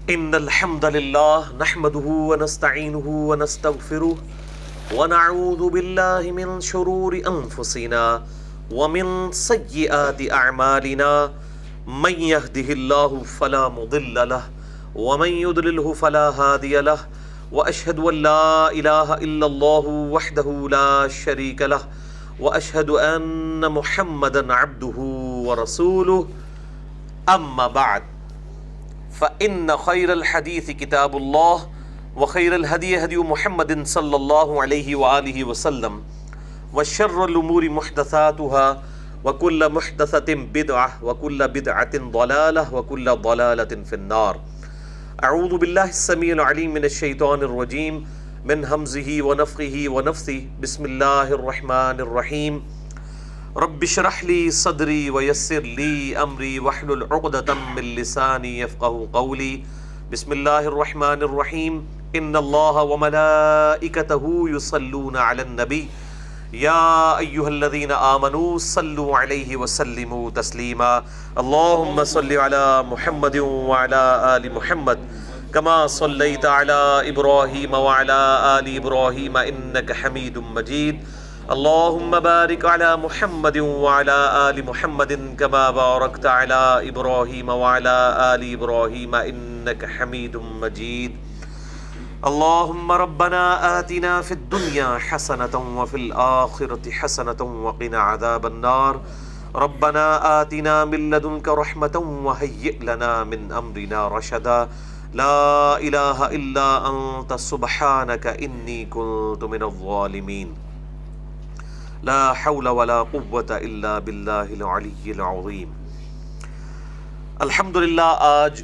إن الحمد لله نحمده ونستعينه ونستغفره ونعوذ بالله من شرور أنفسنا ومن سيئات أعمالنا من يهده الله فلا مضل له ومن يضلله فلا هادي له وأشهد أن لا إله إلا الله وحده لا شريك له وأشهد أن محمدا عبده ورسوله أما بعد فإن خير الحديث كتاب الله وخير الهدي هدي محمد صلى الله عليه وآله وسلم وشر الأمور محدثاتها وكل محدثة بدعة وكل بدعة ضلالة وكل ضلالة في النار. أعوذ بالله السميع العليم من الشيطان الرجيم من همزه ونفخه ونفثه. بسم الله الرحمن الرحيم. رب اشرح لي صدري ويسر لي امري واحلل عقدة من لساني يفقهوا قولي. بسم الله الرحمن الرحيم. ان الله وملائكته يصلون على النبي يا ايها الذين امنوا صلوا عليه وسلموا تسليما. اللهم صل على محمد وعلى ال محمد كما صليت على ابراهيم وعلى ال ابراهيم انك حميد مجيد. اللهم بارك على محمد وعلى آل محمد كما باركت على إبراهيم وعلى آل إبراهيم إنك حميد مجيد. اللهم ربنا آتنا في الدنيا حسنة وفي الآخرة حسنة وقنا عذاب النار. ربنا آتنا من لدنك رحمة وهيئ لنا من أمرنا رشدا. لا إله إلا أنت سبحانك إني كنت من الظالمين. لا حول ولا قوة الا باللہ العلی العظیم. الحمدللہ آج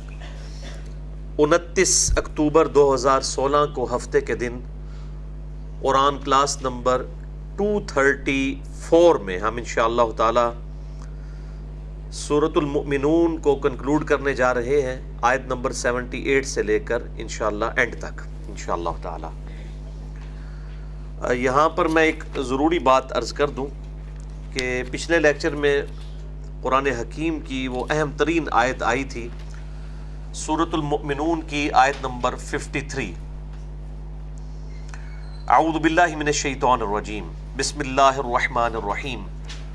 29 اکتوبر 2016 کو ہفتے کے دن قرآن کلاس نمبر 234 میں ہم انشاءاللہ تعالی سورۃ المؤمنون کو کنکلوڈ کرنے جا رہے ہیں، آیت نمبر 78 سے لے کر انشاءاللہ اینڈ تک انشاءاللہ تعالی. یہاں پر میں ایک ضروری بات عرض کر دوں کہ پچھلے لیکچر میں قرآن حکیم کی وہ اہم ترین آیت آئی تھی، سورۃ المؤمنون کی آیت نمبر 53. اعوذ باللہ من الشیطان الرجیم. بسم اللہ الرحمن الرحیم.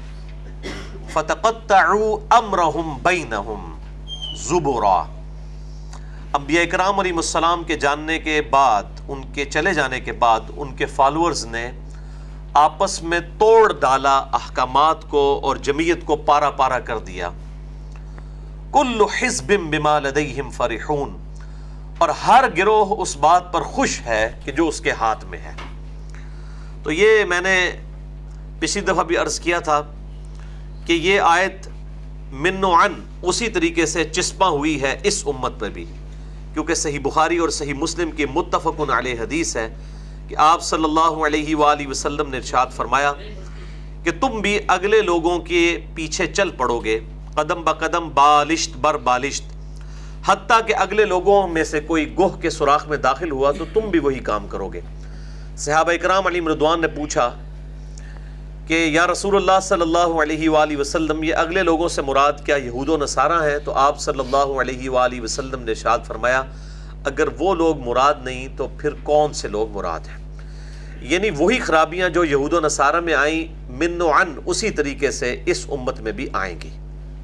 فتقطعوا امرهم بینہم زبرا. انبیاء اکرام علیہ السلام کے جاننے کے بعد، ان کے چلے جانے کے بعد، ان کے فالورز نے آپس میں توڑ ڈالا احکامات کو اور جمعیت کو پارا پارا کر دیا. کل حزب بما لدیہم فرحون. اور ہر گروہ اس بات پر خوش ہے کہ جو اس کے ہاتھ میں ہے. تو یہ میں نے پچھلی دفعہ بھی عرض کیا تھا کہ یہ آیت من و عن اسی طریقے سے چسپاں ہوئی ہے اس امت پر بھی، کیونکہ صحیح بخاری اور صحیح مسلم کی متفق علیہ حدیث ہے کہ آپ صلی اللہ علیہ وآلہ وسلم نے ارشاد فرمایا کہ تم بھی اگلے لوگوں کے پیچھے چل پڑو گے، قدم بقدم بالشت بر بالشت، حتیٰ کہ اگلے لوگوں میں سے کوئی گوہ کے سوراخ میں داخل ہوا تو تم بھی وہی کام کرو گے. صحابہ اکرام علیہم رضوان نے پوچھا کہ یا رسول اللہ صلی اللہ علیہ وآلہ وسلم، یہ اگلے لوگوں سے مراد کیا یہود و نصارہ ہیں؟ تو آپ صلی اللہ علیہ وآلہ وسلم نے ارشاد فرمایا اگر وہ لوگ مراد نہیں تو پھر کون سے لوگ مراد ہیں؟ یعنی وہی خرابیاں جو یہود و نصارہ میں آئیں من و عن اسی طریقے سے اس امت میں بھی آئیں گی.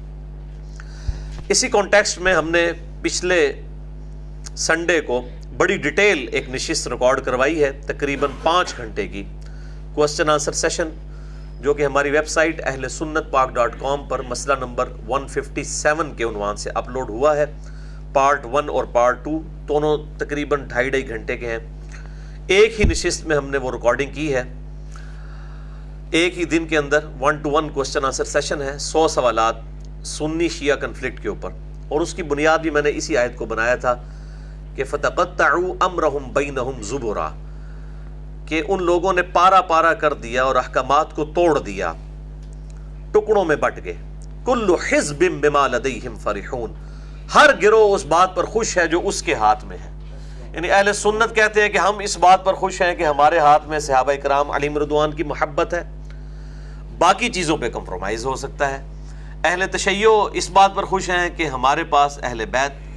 اسی کانٹیکسٹ میں ہم نے پچھلے سنڈے کو بڑی ڈیٹیل ایک نشست ریکارڈ کروائی ہے، تقریباً 5 گھنٹے کی کوسچن آنسر سیشن، جو کہ ہماری ویب سائٹ اہل سنت پاک.com پر مسئلہ نمبر 157 کے عنوان سے اپلوڈ ہوا ہے. پارٹ 1 اور پارٹ 2 دونوں تقریباً 2.5 گھنٹے کے ہیں. ایک ہی نشست میں ہم نے وہ ریکارڈنگ کی ہے، ایک ہی دن کے اندر 1-to-1 کوسچن آنسر سیشن ہے، 100 سوالات سنی شیعہ کنفلکٹ کے اوپر. اور اس کی بنیاد بھی میں نے اسی آیت کو بنایا تھا کہ فتقطعوا امرهم بینہم زبرا، کہ ان لوگوں نے پارا پارا کر دیا اور احکامات کو توڑ دیا، ٹکڑوں میں بٹ گئے. کل حزب بما لدیہم فرحون. ہر گروہ اس بات پر خوش ہے جو اس کے ہاتھ میں ہے. یعنی اہل سنت کہتے ہیں کہ ہم اس بات پر خوش ہیں کہ ہمارے ہاتھ میں صحابہ کرام علیہم رضوان کی محبت ہے، باقی چیزوں پہ کمپرومائز ہو سکتا ہے. اہل تشیع اس بات پر خوش ہیں کہ ہمارے پاس اہل بیت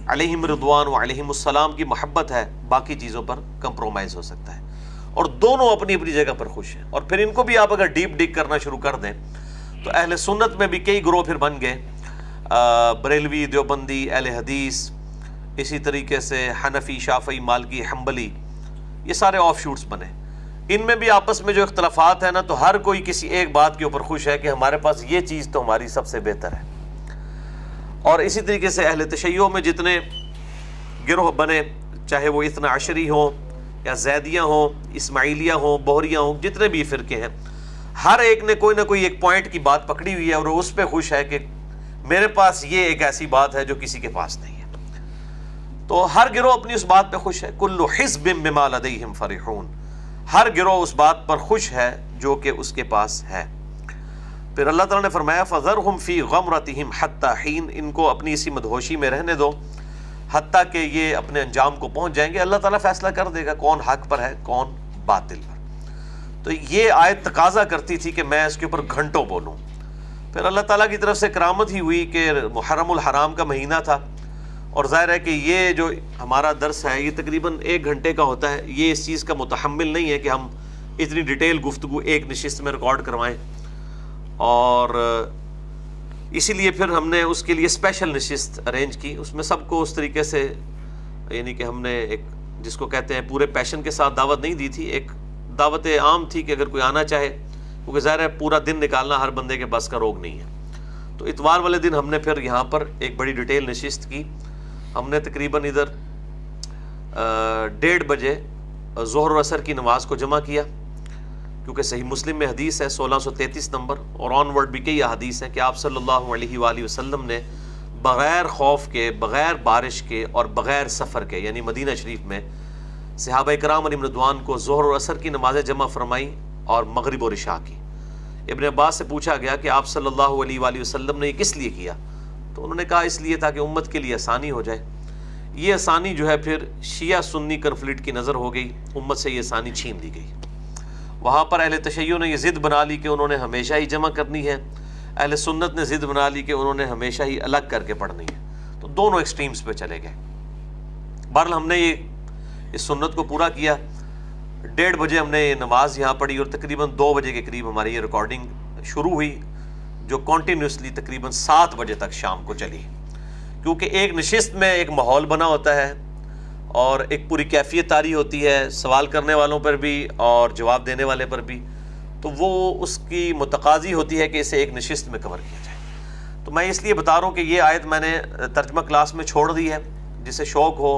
علیہم رضوان و علیہم السلام کی محبت ہے، باقی چیزوں پر کمپرومائز ہو سکتا ہے، اور دونوں اپنی اپنی جگہ پر خوش ہیں۔ اور پھر ان کو بھی آپ اگر ڈیپ ڈگ کرنا شروع کر دیں تو اہل سنت میں بھی کئی گروہ پھر بن گئے، بریلوی، دیوبندی، اہل حدیث، اسی طریقے سے حنفی، شافعی، مالکی، حنبلی، یہ سارے آف شوٹس بنے۔ ان میں بھی آپس میں جو اختلافات ہیں نا، تو ہر کوئی کسی ایک بات کے اوپر خوش ہے کہ ہمارے پاس یہ چیز تو ہماری سب سے بہتر ہے۔ اور اسی طریقے سے اہل تشیع میں جتنے گروہ بنے، چاہے وہ اثنا عشری ہوں یا زیدیہ ہوں، اسماعیلیہ ہوں، بہریہ ہوں، جتنے بھی فرقے ہیں، ہر ایک نے کوئی نہ کوئی ایک پوائنٹ کی بات پکڑی ہوئی ہے اور وہ اس پہ خوش ہے کہ میرے پاس یہ ایک ایسی بات ہے جو کسی کے پاس نہیں ہے۔ تو ہر گروہ اپنی اس بات پہ خوش ہے۔ کل حزب بما لدیہم فرحون، ہر گروہ اس بات پر خوش ہے جو کہ اس کے پاس ہے۔ پھر اللہ تعالیٰ نے فرمایا فذرہم فی غمرتہم حتی حین، ان کو اپنی اسی مدہوشی میں رہنے دو حتیٰ کہ یہ اپنے انجام کو پہنچ جائیں گے۔ اللہ تعالیٰ فیصلہ کر دے گا کون حق پر ہے کون باطل پر۔ تو یہ آیت تقاضا کرتی تھی کہ میں اس کے اوپر گھنٹوں بولوں۔ پھر اللہ تعالیٰ کی طرف سے کرامت ہی ہوئی کہ محرم الحرام کا مہینہ تھا، اور ظاہر ہے کہ یہ جو ہمارا درس ہے یہ تقریباً 1 گھنٹے کا ہوتا ہے، یہ اس چیز کا متحمل نہیں ہے کہ ہم اتنی ڈیٹیل گفتگو ایک نشست میں ریکارڈ کروائیں، اور اسی لیے پھر ہم نے اس کے لیے اسپیشل نشست ارینج کی۔ اس میں سب کو اس طریقے سے، یعنی کہ ہم نے ایک جس کو کہتے ہیں پورے پیشن کے ساتھ دعوت نہیں دی تھی، ایک دعوت عام تھی کہ اگر کوئی آنا چاہے، کیونکہ ظاہر ہے پورا دن نکالنا ہر بندے کے بس کا روگ نہیں ہے۔ تو اتوار والے دن ہم نے پھر یہاں پر ایک بڑی ڈیٹیل نشست کی۔ ہم نے تقریباً ادھر 1:30 بجے ظہر و عصر کی نماز کو جمع کیا، کیونکہ صحیح مسلم میں حدیث ہے 1633 نمبر، اور آن ورڈ بھی کئی احادیث ہیں کہ آپ صلی اللہ علیہ وآلہ وسلم نے بغیر خوف کے، بغیر بارش کے اور بغیر سفر کے، یعنی مدینہ شریف میں صحابہ کرام علیہم رضوان کو ظہر و عصر کی نمازیں جمع فرمائی اور مغرب و عشاء کی۔ ابن عباس سے پوچھا گیا کہ آپ صلی اللہ علیہ وآلہ وسلم نے یہ کس لیے کیا؟ تو انہوں نے کہا اس لیے تھا کہ امت کے لیے آسانی ہو جائے۔ یہ آسانی جو ہے پھر شیعہ سنی کنفلکٹ کی نظر ہو گئی، امت سے یہ آسانی چھین لی گئی۔ وہاں پر اہل تشیع نے یہ ضد بنا لی کہ انہوں نے ہمیشہ ہی جمع کرنی ہے، اہل سنت نے ضد بنا لی کہ انہوں نے ہمیشہ ہی الگ کر کے پڑھنی ہے، تو دونوں ایکسٹریمز پہ چلے گئے۔ بہرحال ہم نے اس سنت کو پورا کیا۔ 1:30 بجے ہم نے یہ نماز یہاں پڑھی، اور تقریباً 2 بجے کے قریب ہماری یہ ریکارڈنگ شروع ہوئی، جو کنٹینیوسلی تقریباً 7 بجے تک شام کو چلی، کیونکہ ایک نشست میں ایک ماحول بنا ہوتا ہے اور ایک پوری کیفیت طاری ہوتی ہے، سوال کرنے والوں پر بھی اور جواب دینے والے پر بھی، تو وہ اس کی متقاضی ہوتی ہے کہ اسے ایک نشست میں کور کیا جائے۔ تو میں اس لیے بتا رہا ہوں کہ یہ آیت میں نے ترجمہ کلاس میں چھوڑ دی ہے، جسے شوق ہو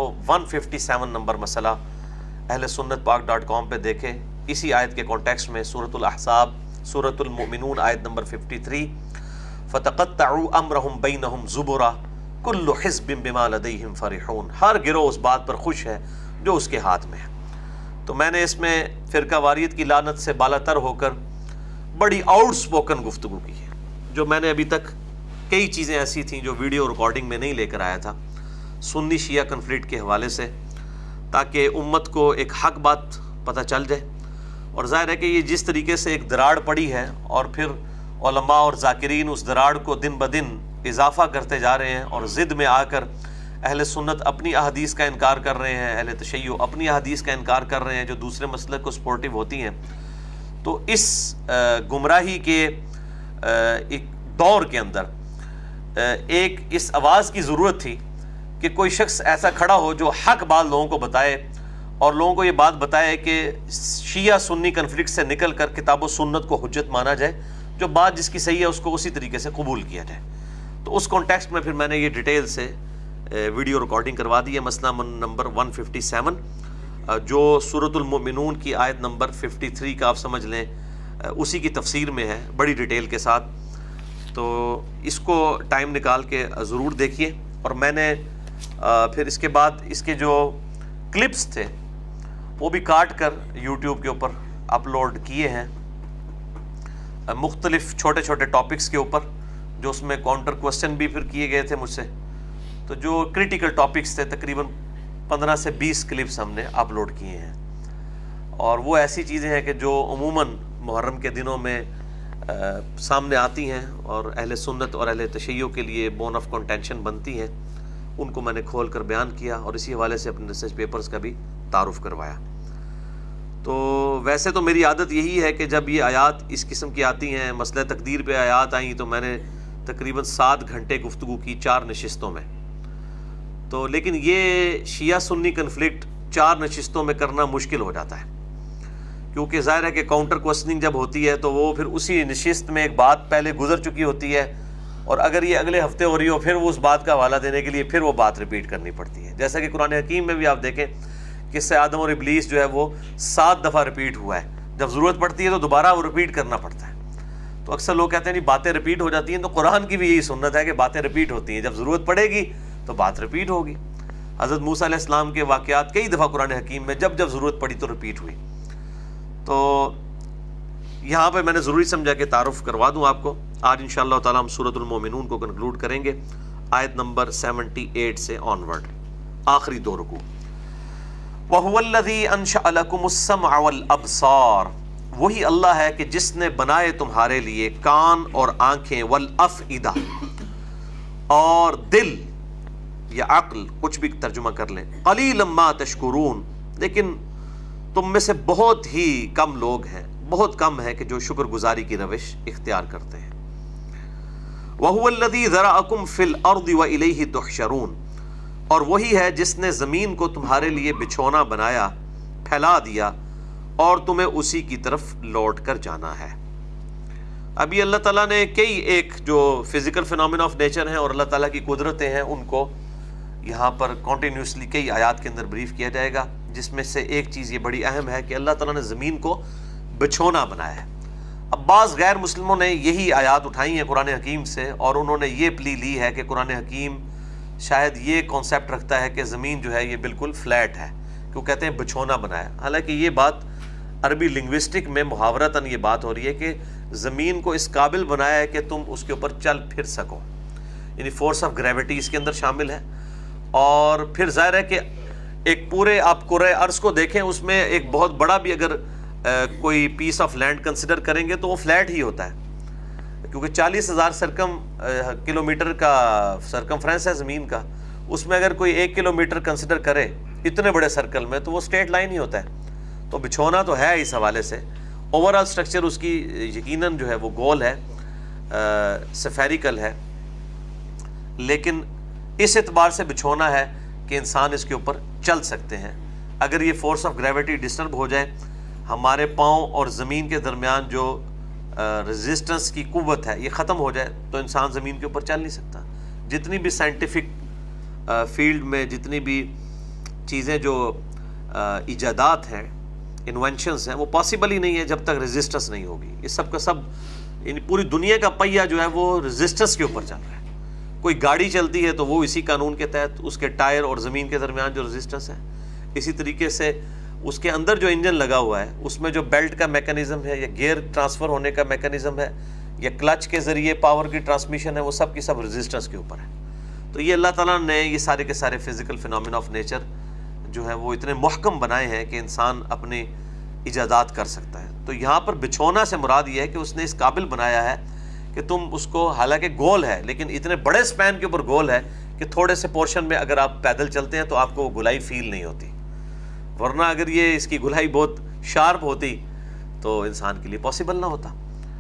157 نمبر مسئلہ اہل سنت پاک.com پہ دیکھے، اسی آیت کے کانٹیکسٹ میں سورۃ الاحزاب، سورۃ المؤمنون آیت نمبر 53، فَتَقَطَّعُوا أَمْرَهُمْ بَيْنَهُمْ زُبُرًا کل حزب بما لدیہم فرحون، ہر گروہ اس بات پر خوش ہے جو اس کے ہاتھ میں ہے۔ تو میں نے اس میں فرقہ واریت کی لعنت سے بالا تر ہو کر بڑی آؤٹ سپوکن گفتگو کی ہے، جو میں نے ابھی تک کئی چیزیں ایسی تھیں جو ویڈیو ریکارڈنگ میں نہیں لے کر آیا تھا، سنی شیعہ کنفلکٹ کے حوالے سے، تاکہ امت کو ایک حق بات پتہ چل جائے۔ اور ظاہر ہے کہ یہ جس طریقے سے ایک دراڑ پڑی ہے، اور پھر علماء اور ذاکرین اس دراڑ کو دن بدن اضافہ کرتے جا رہے ہیں، اور ضد میں آ کر اہل سنت اپنی احادیث کا انکار کر رہے ہیں، اہل تشیع اپنی احادیث کا انکار کر رہے ہیں جو دوسرے مسلک کو سپورٹیو ہوتی ہیں۔ تو اس گمراہی کے ایک دور کے اندر ایک اس آواز کی ضرورت تھی کہ کوئی شخص ایسا کھڑا ہو جو حق بات لوگوں کو بتائے، اور لوگوں کو یہ بات بتائے کہ شیعہ سنی کنفلکٹ سے نکل کر کتاب و سنت کو حجت مانا جائے، جو بات جس کی صحیح ہے اس کو اسی طریقے سے قبول کیا جائے۔ تو اس کانٹیکسٹ میں پھر میں نے یہ ڈیٹیل سے ویڈیو ریکارڈنگ کروا دی ہے، مسئلہ نمبر 157 جو سورۃ المؤمنون کی آیت نمبر 53 کا آپ سمجھ لیں اسی کی تفسیر میں ہے، بڑی ڈیٹیل کے ساتھ۔ تو اس کو ٹائم نکال کے ضرور دیکھیے۔ اور میں نے پھر اس کے بعد اس کے جو کلپس تھے وہ بھی کاٹ کر یوٹیوب کے اوپر اپلوڈ کیے ہیں، مختلف چھوٹے چھوٹے ٹاپکس کے اوپر، جو اس میں کاؤنٹر کوسچن بھی پھر کیے گئے تھے مجھ سے۔ تو جو کریٹیکل ٹاپکس تھے تقریباً 15 سے 20 کلپس ہم نے اپلوڈ کیے ہیں، اور وہ ایسی چیزیں ہیں کہ جو عموماً محرم کے دنوں میں سامنے آتی ہیں اور اہل سنت اور اہل تشیع کے لیے بون آف کنٹینشن بنتی ہیں، ان کو میں نے کھول کر بیان کیا اور اسی حوالے سے اپنے ریسرچ پیپرز کا بھی تعارف کروایا۔ تو ویسے تو میری عادت یہی ہے کہ جب یہ آیات اس قسم کی آتی ہیں، مسئلہ تقدیر پہ آیات آئیں تو میں نے تقریباً 7 گھنٹے گفتگو کی 4 نشستوں میں۔ تو لیکن یہ شیعہ سنی کنفلکٹ 4 نشستوں میں کرنا مشکل ہو جاتا ہے، کیونکہ ظاہر ہے کہ کاؤنٹر کوسچننگ جب ہوتی ہے تو وہ پھر اسی نشست میں ایک بات پہلے گزر چکی ہوتی ہے، اور اگر یہ اگلے ہفتے ہو رہی ہو پھر وہ اس بات کا حوالہ دینے کے لیے پھر وہ بات ریپیٹ کرنی پڑتی ہے۔ جیسا کہ قرآن حکیم میں بھی آپ دیکھیں کہ قصہ آدم اور ابلیس جو ہے وہ 7 دفعہ ریپیٹ ہوا ہے، جب ضرورت پڑتی ہے تو دوبارہ وہ ریپیٹ کرنا پڑتا ہے۔ تو اکثر لوگ کہتے ہیں نہیں باتیں ریپیٹ ہو جاتی ہیں، تو قرآن کی بھی یہی سنت ہے کہ باتیں ریپیٹ ہوتی ہیں، جب ضرورت پڑے گی تو بات ریپیٹ ہوگی۔ حضرت موسیٰ علیہ السلام کے واقعات کئی دفعہ قرآن حکیم میں جب جب ضرورت پڑی تو ریپیٹ ہوئی۔ تو یہاں پہ میں نے ضروری سمجھا کہ تعارف کروا دوں آپ کو۔ آج انشاءاللہ تعالی ہم سورۃ المومنون کو کنکلوڈ کریں گے، آیت نمبر 78 سے آنورڈ، آخری 2 رکوع۔ وَهُوَ الَّذِي أَنشَأَ لَكُمُ السَّمْعَ وَالْأَبْصَارَ، وہی اللہ ہے کہ جس نے بنائے تمہارے لیے کان اور آنکھیں، وَالْأَفْئِدَةَ اور دل یا عقل، کچھ بھی ترجمہ کر لیں۔ قَلِيلًا مَا تَشْكُرُونَ، لیکن تم میں سے بہت ہی کم لوگ ہیں، بہت کم ہے کہ جو شکر گزاری کی روش اختیار کرتے ہیں۔ وَهُوَ الَّذِي ذَرَأَكُمْ فِي الْأَرْضِ وَإِلَيْهِ تُحْشَرُونَ، اور وہی ہے جس نے زمین کو تمہارے لیے بچھونا بنایا، پھیلا دیا، اور تمہیں اسی کی طرف لوٹ کر جانا ہے۔ ابھی اللہ تعالیٰ نے کئی ایک جو فزیکل فینومینا آف نیچر ہیں اور اللہ تعالیٰ کی قدرتیں ہیں ان کو یہاں پر کنٹینیوسلی کئی آیات کے اندر بریف کیا جائے گا، جس میں سے ایک چیز یہ بڑی اہم ہے کہ اللہ تعالیٰ نے زمین کو بچھونا بنایا ہے۔ اب بعض غیر مسلموں نے یہی آیات اٹھائی ہیں قرآن حکیم سے، اور انہوں نے یہ پلی لی ہے کہ قرآن حکیم شاید یہ کانسیپٹ رکھتا ہے کہ زمین جو ہے یہ بالکل فلیٹ ہے، کیوں کہتے ہیں بچھونا بنایا۔ حالانکہ یہ بات عربی لنگوسٹک میں محاورتاً یہ بات ہو رہی ہے کہ زمین کو اس قابل بنایا ہے کہ تم اس کے اوپر چل پھر سکو، یعنی فورس آف گریوٹی اس کے اندر شامل ہے۔ اور پھر ظاہر ہے کہ ایک پورے آپ کرۂ ارض کو دیکھیں، اس میں ایک بہت بڑا بھی اگر کوئی پیس آف لینڈ کنسیڈر کریں گے تو وہ فلیٹ ہی ہوتا ہے، کیونکہ 40,000 کلومیٹر کا سرکمفرنس ہے زمین کا، اس میں اگر کوئی 1 کلومیٹر کنسیڈر کرے اتنے بڑے سرکل میں تو وہ اسٹریٹ لائن ہی ہوتا ہے۔ تو بچھونا تو ہے اس حوالے سے، اوور آل سٹرکچر اس کی یقیناً جو ہے وہ گول ہے، سفیریکل ہے، لیکن اس اعتبار سے بچھونا ہے کہ انسان اس کے اوپر چل سکتے ہیں۔ اگر یہ فورس آف گریوٹی ڈسٹرب ہو جائے، ہمارے پاؤں اور زمین کے درمیان جو ریزسٹنس کی قوت ہے یہ ختم ہو جائے تو انسان زمین کے اوپر چل نہیں سکتا۔ جتنی بھی سائنٹیفک فیلڈ میں جتنی بھی چیزیں جو ایجادات ہیں، انوینشنز ہیں، وہ پاسبل ہی نہیں ہے جب تک ریزسٹنس نہیں ہوگی۔ یہ سب کا سب، یعنی پوری دنیا کا پہیہ جو ہے وہ ریزسٹنس کے اوپر چل رہا ہے۔ کوئی گاڑی چلتی ہے تو وہ اسی قانون کے تحت، اس کے ٹائر اور زمین کے درمیان جو ریزسٹنس ہے، اسی طریقے سے اس کے اندر جو انجن لگا ہوا ہے اس میں جو بیلٹ کا میکانزم ہے یا گیئر ٹرانسفر ہونے کا میکانزم ہے یا کلچ کے ذریعے پاور کی ٹرانسمیشن ہے، وہ سب کی سب ریزسٹنس کے اوپر ہے۔ تو یہ اللہ تعالیٰ نے یہ سارے کے سارے فزیکل فینومینا آف نیچر جو ہے وہ اتنے محکم بنائے ہیں کہ انسان اپنی ایجادات کر سکتا ہے۔ تو یہاں پر بچھونا سے مراد یہ ہے کہ اس نے اس قابل بنایا ہے کہ تم اس کو، حالانکہ گول ہے لیکن اتنے بڑے سپین کے اوپر گول ہے کہ تھوڑے سے پورشن میں اگر آپ پیدل چلتے ہیں تو آپ کو وہ گلائی فیل نہیں ہوتی، ورنہ اگر یہ اس کی گلائی بہت شارپ ہوتی تو انسان کے لیے پاسبل نہ ہوتا۔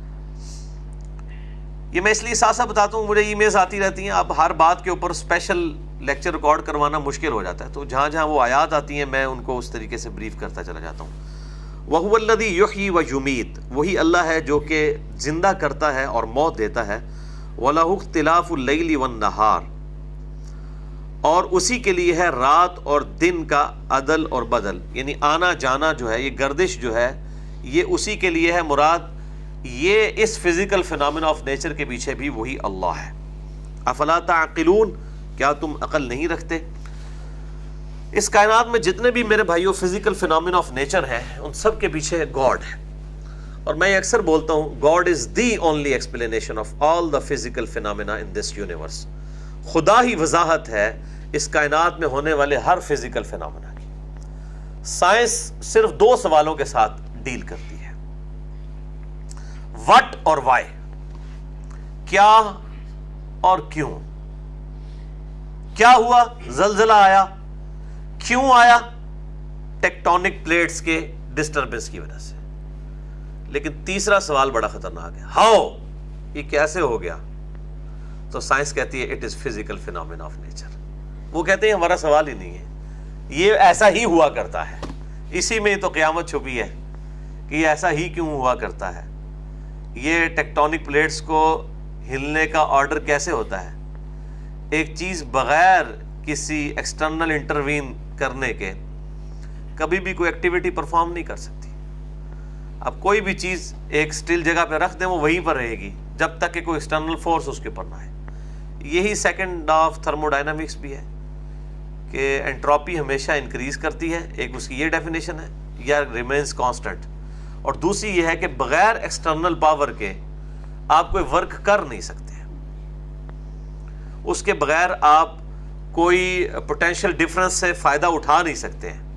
یہ میں اس لیے ساتھ ساتھ بتاتا ہوں، مجھے ای میلز آتی رہتی ہیں، اب ہر بات کے اوپر اسپیشل لیکچر ریکارڈ کروانا مشکل ہو جاتا ہے، تو جہاں جہاں وہ آیات آتی ہیں میں ان کو اس طریقے سے بریف کرتا چلا جاتا ہوں۔ وَهُوَ الَّذِي يُحْيِي وَيُمِيتُ، وہی اللہ ہے جو کہ زندہ کرتا ہے اور موت دیتا ہے۔ وَلَهُ اخْتِلَافُ اللَّيْلِ وَالنَّهَارِ، اور اسی کے لیے ہے رات اور دن کا عدل اور بدل، یعنی آنا جانا جو ہے، یہ گردش جو ہے یہ اسی کے لیے ہے۔ مراد یہ اس فزیکل فینومینا آف نیچر کے پیچھے بھی وہی اللہ ہے۔ افلا تعقلون، کیا تم عقل نہیں رکھتے؟ اس کائنات میں جتنے بھی میرے بھائیوں فزیکل فینومینا آف نیچر ہیں ان سب کے پیچھے گاڈ ہے، اور میں اکثر بولتا ہوں God is the only explanation of all the physical phenomena in this universe. خدا ہی وضاحت ہے اس کائنات میں ہونے والے ہر فزیکل فینومینا کی۔ سائنس صرف 2 سوالوں کے ساتھ ڈیل کرتی ہے، وٹ اور وائی، کیا اور کیوں۔ کیا ہوا؟ زلزلہ آیا. کیوں آیا؟ ٹیکٹونک پلیٹس کے ڈسٹربنس کی وجہ سے. لیکن تیسرا سوال بڑا خطرناک ہے، ہاؤ، یہ کیسے ہو گیا؟ تو سائنس کہتی ہے it is physical phenomena of nature. وہ کہتے ہیں ہمارا سوال ہی نہیں ہے، یہ ایسا ہی ہوا کرتا ہے. اسی میں تو قیامت چھپی ہے کہ یہ ایسا ہی کیوں ہوا کرتا ہے. یہ ٹیکٹونک پلیٹس کو ہلنے کا آرڈر کیسے ہوتا ہے؟ ایک چیز بغیر کسی ایکسٹرنل انٹروین کرنے کے کبھی بھی کوئی ایکٹیویٹی پرفارم نہیں کر سکتی. اب کوئی بھی چیز ایک سٹل جگہ پہ رکھ دیں وہ وہیں پر رہے گی جب تک کہ کوئی ایکسٹرنل فورس اس کے اوپر نہ آئے. یہی second law of thermodynamics بھی ہے کہ انٹروپی ہمیشہ انکریز کرتی ہے، ایک اس کی یہ ڈیفینیشن ہے، یا ریمینز کانسٹنٹ. اور دوسری یہ ہے کہ بغیر ایکسٹرنل پاور کے آپ کوئی ورک کر نہیں سکتے، اس کے بغیر آپ کوئی پوٹینشیل ڈفرنس سے فائدہ اٹھا نہیں سکتے ہیں.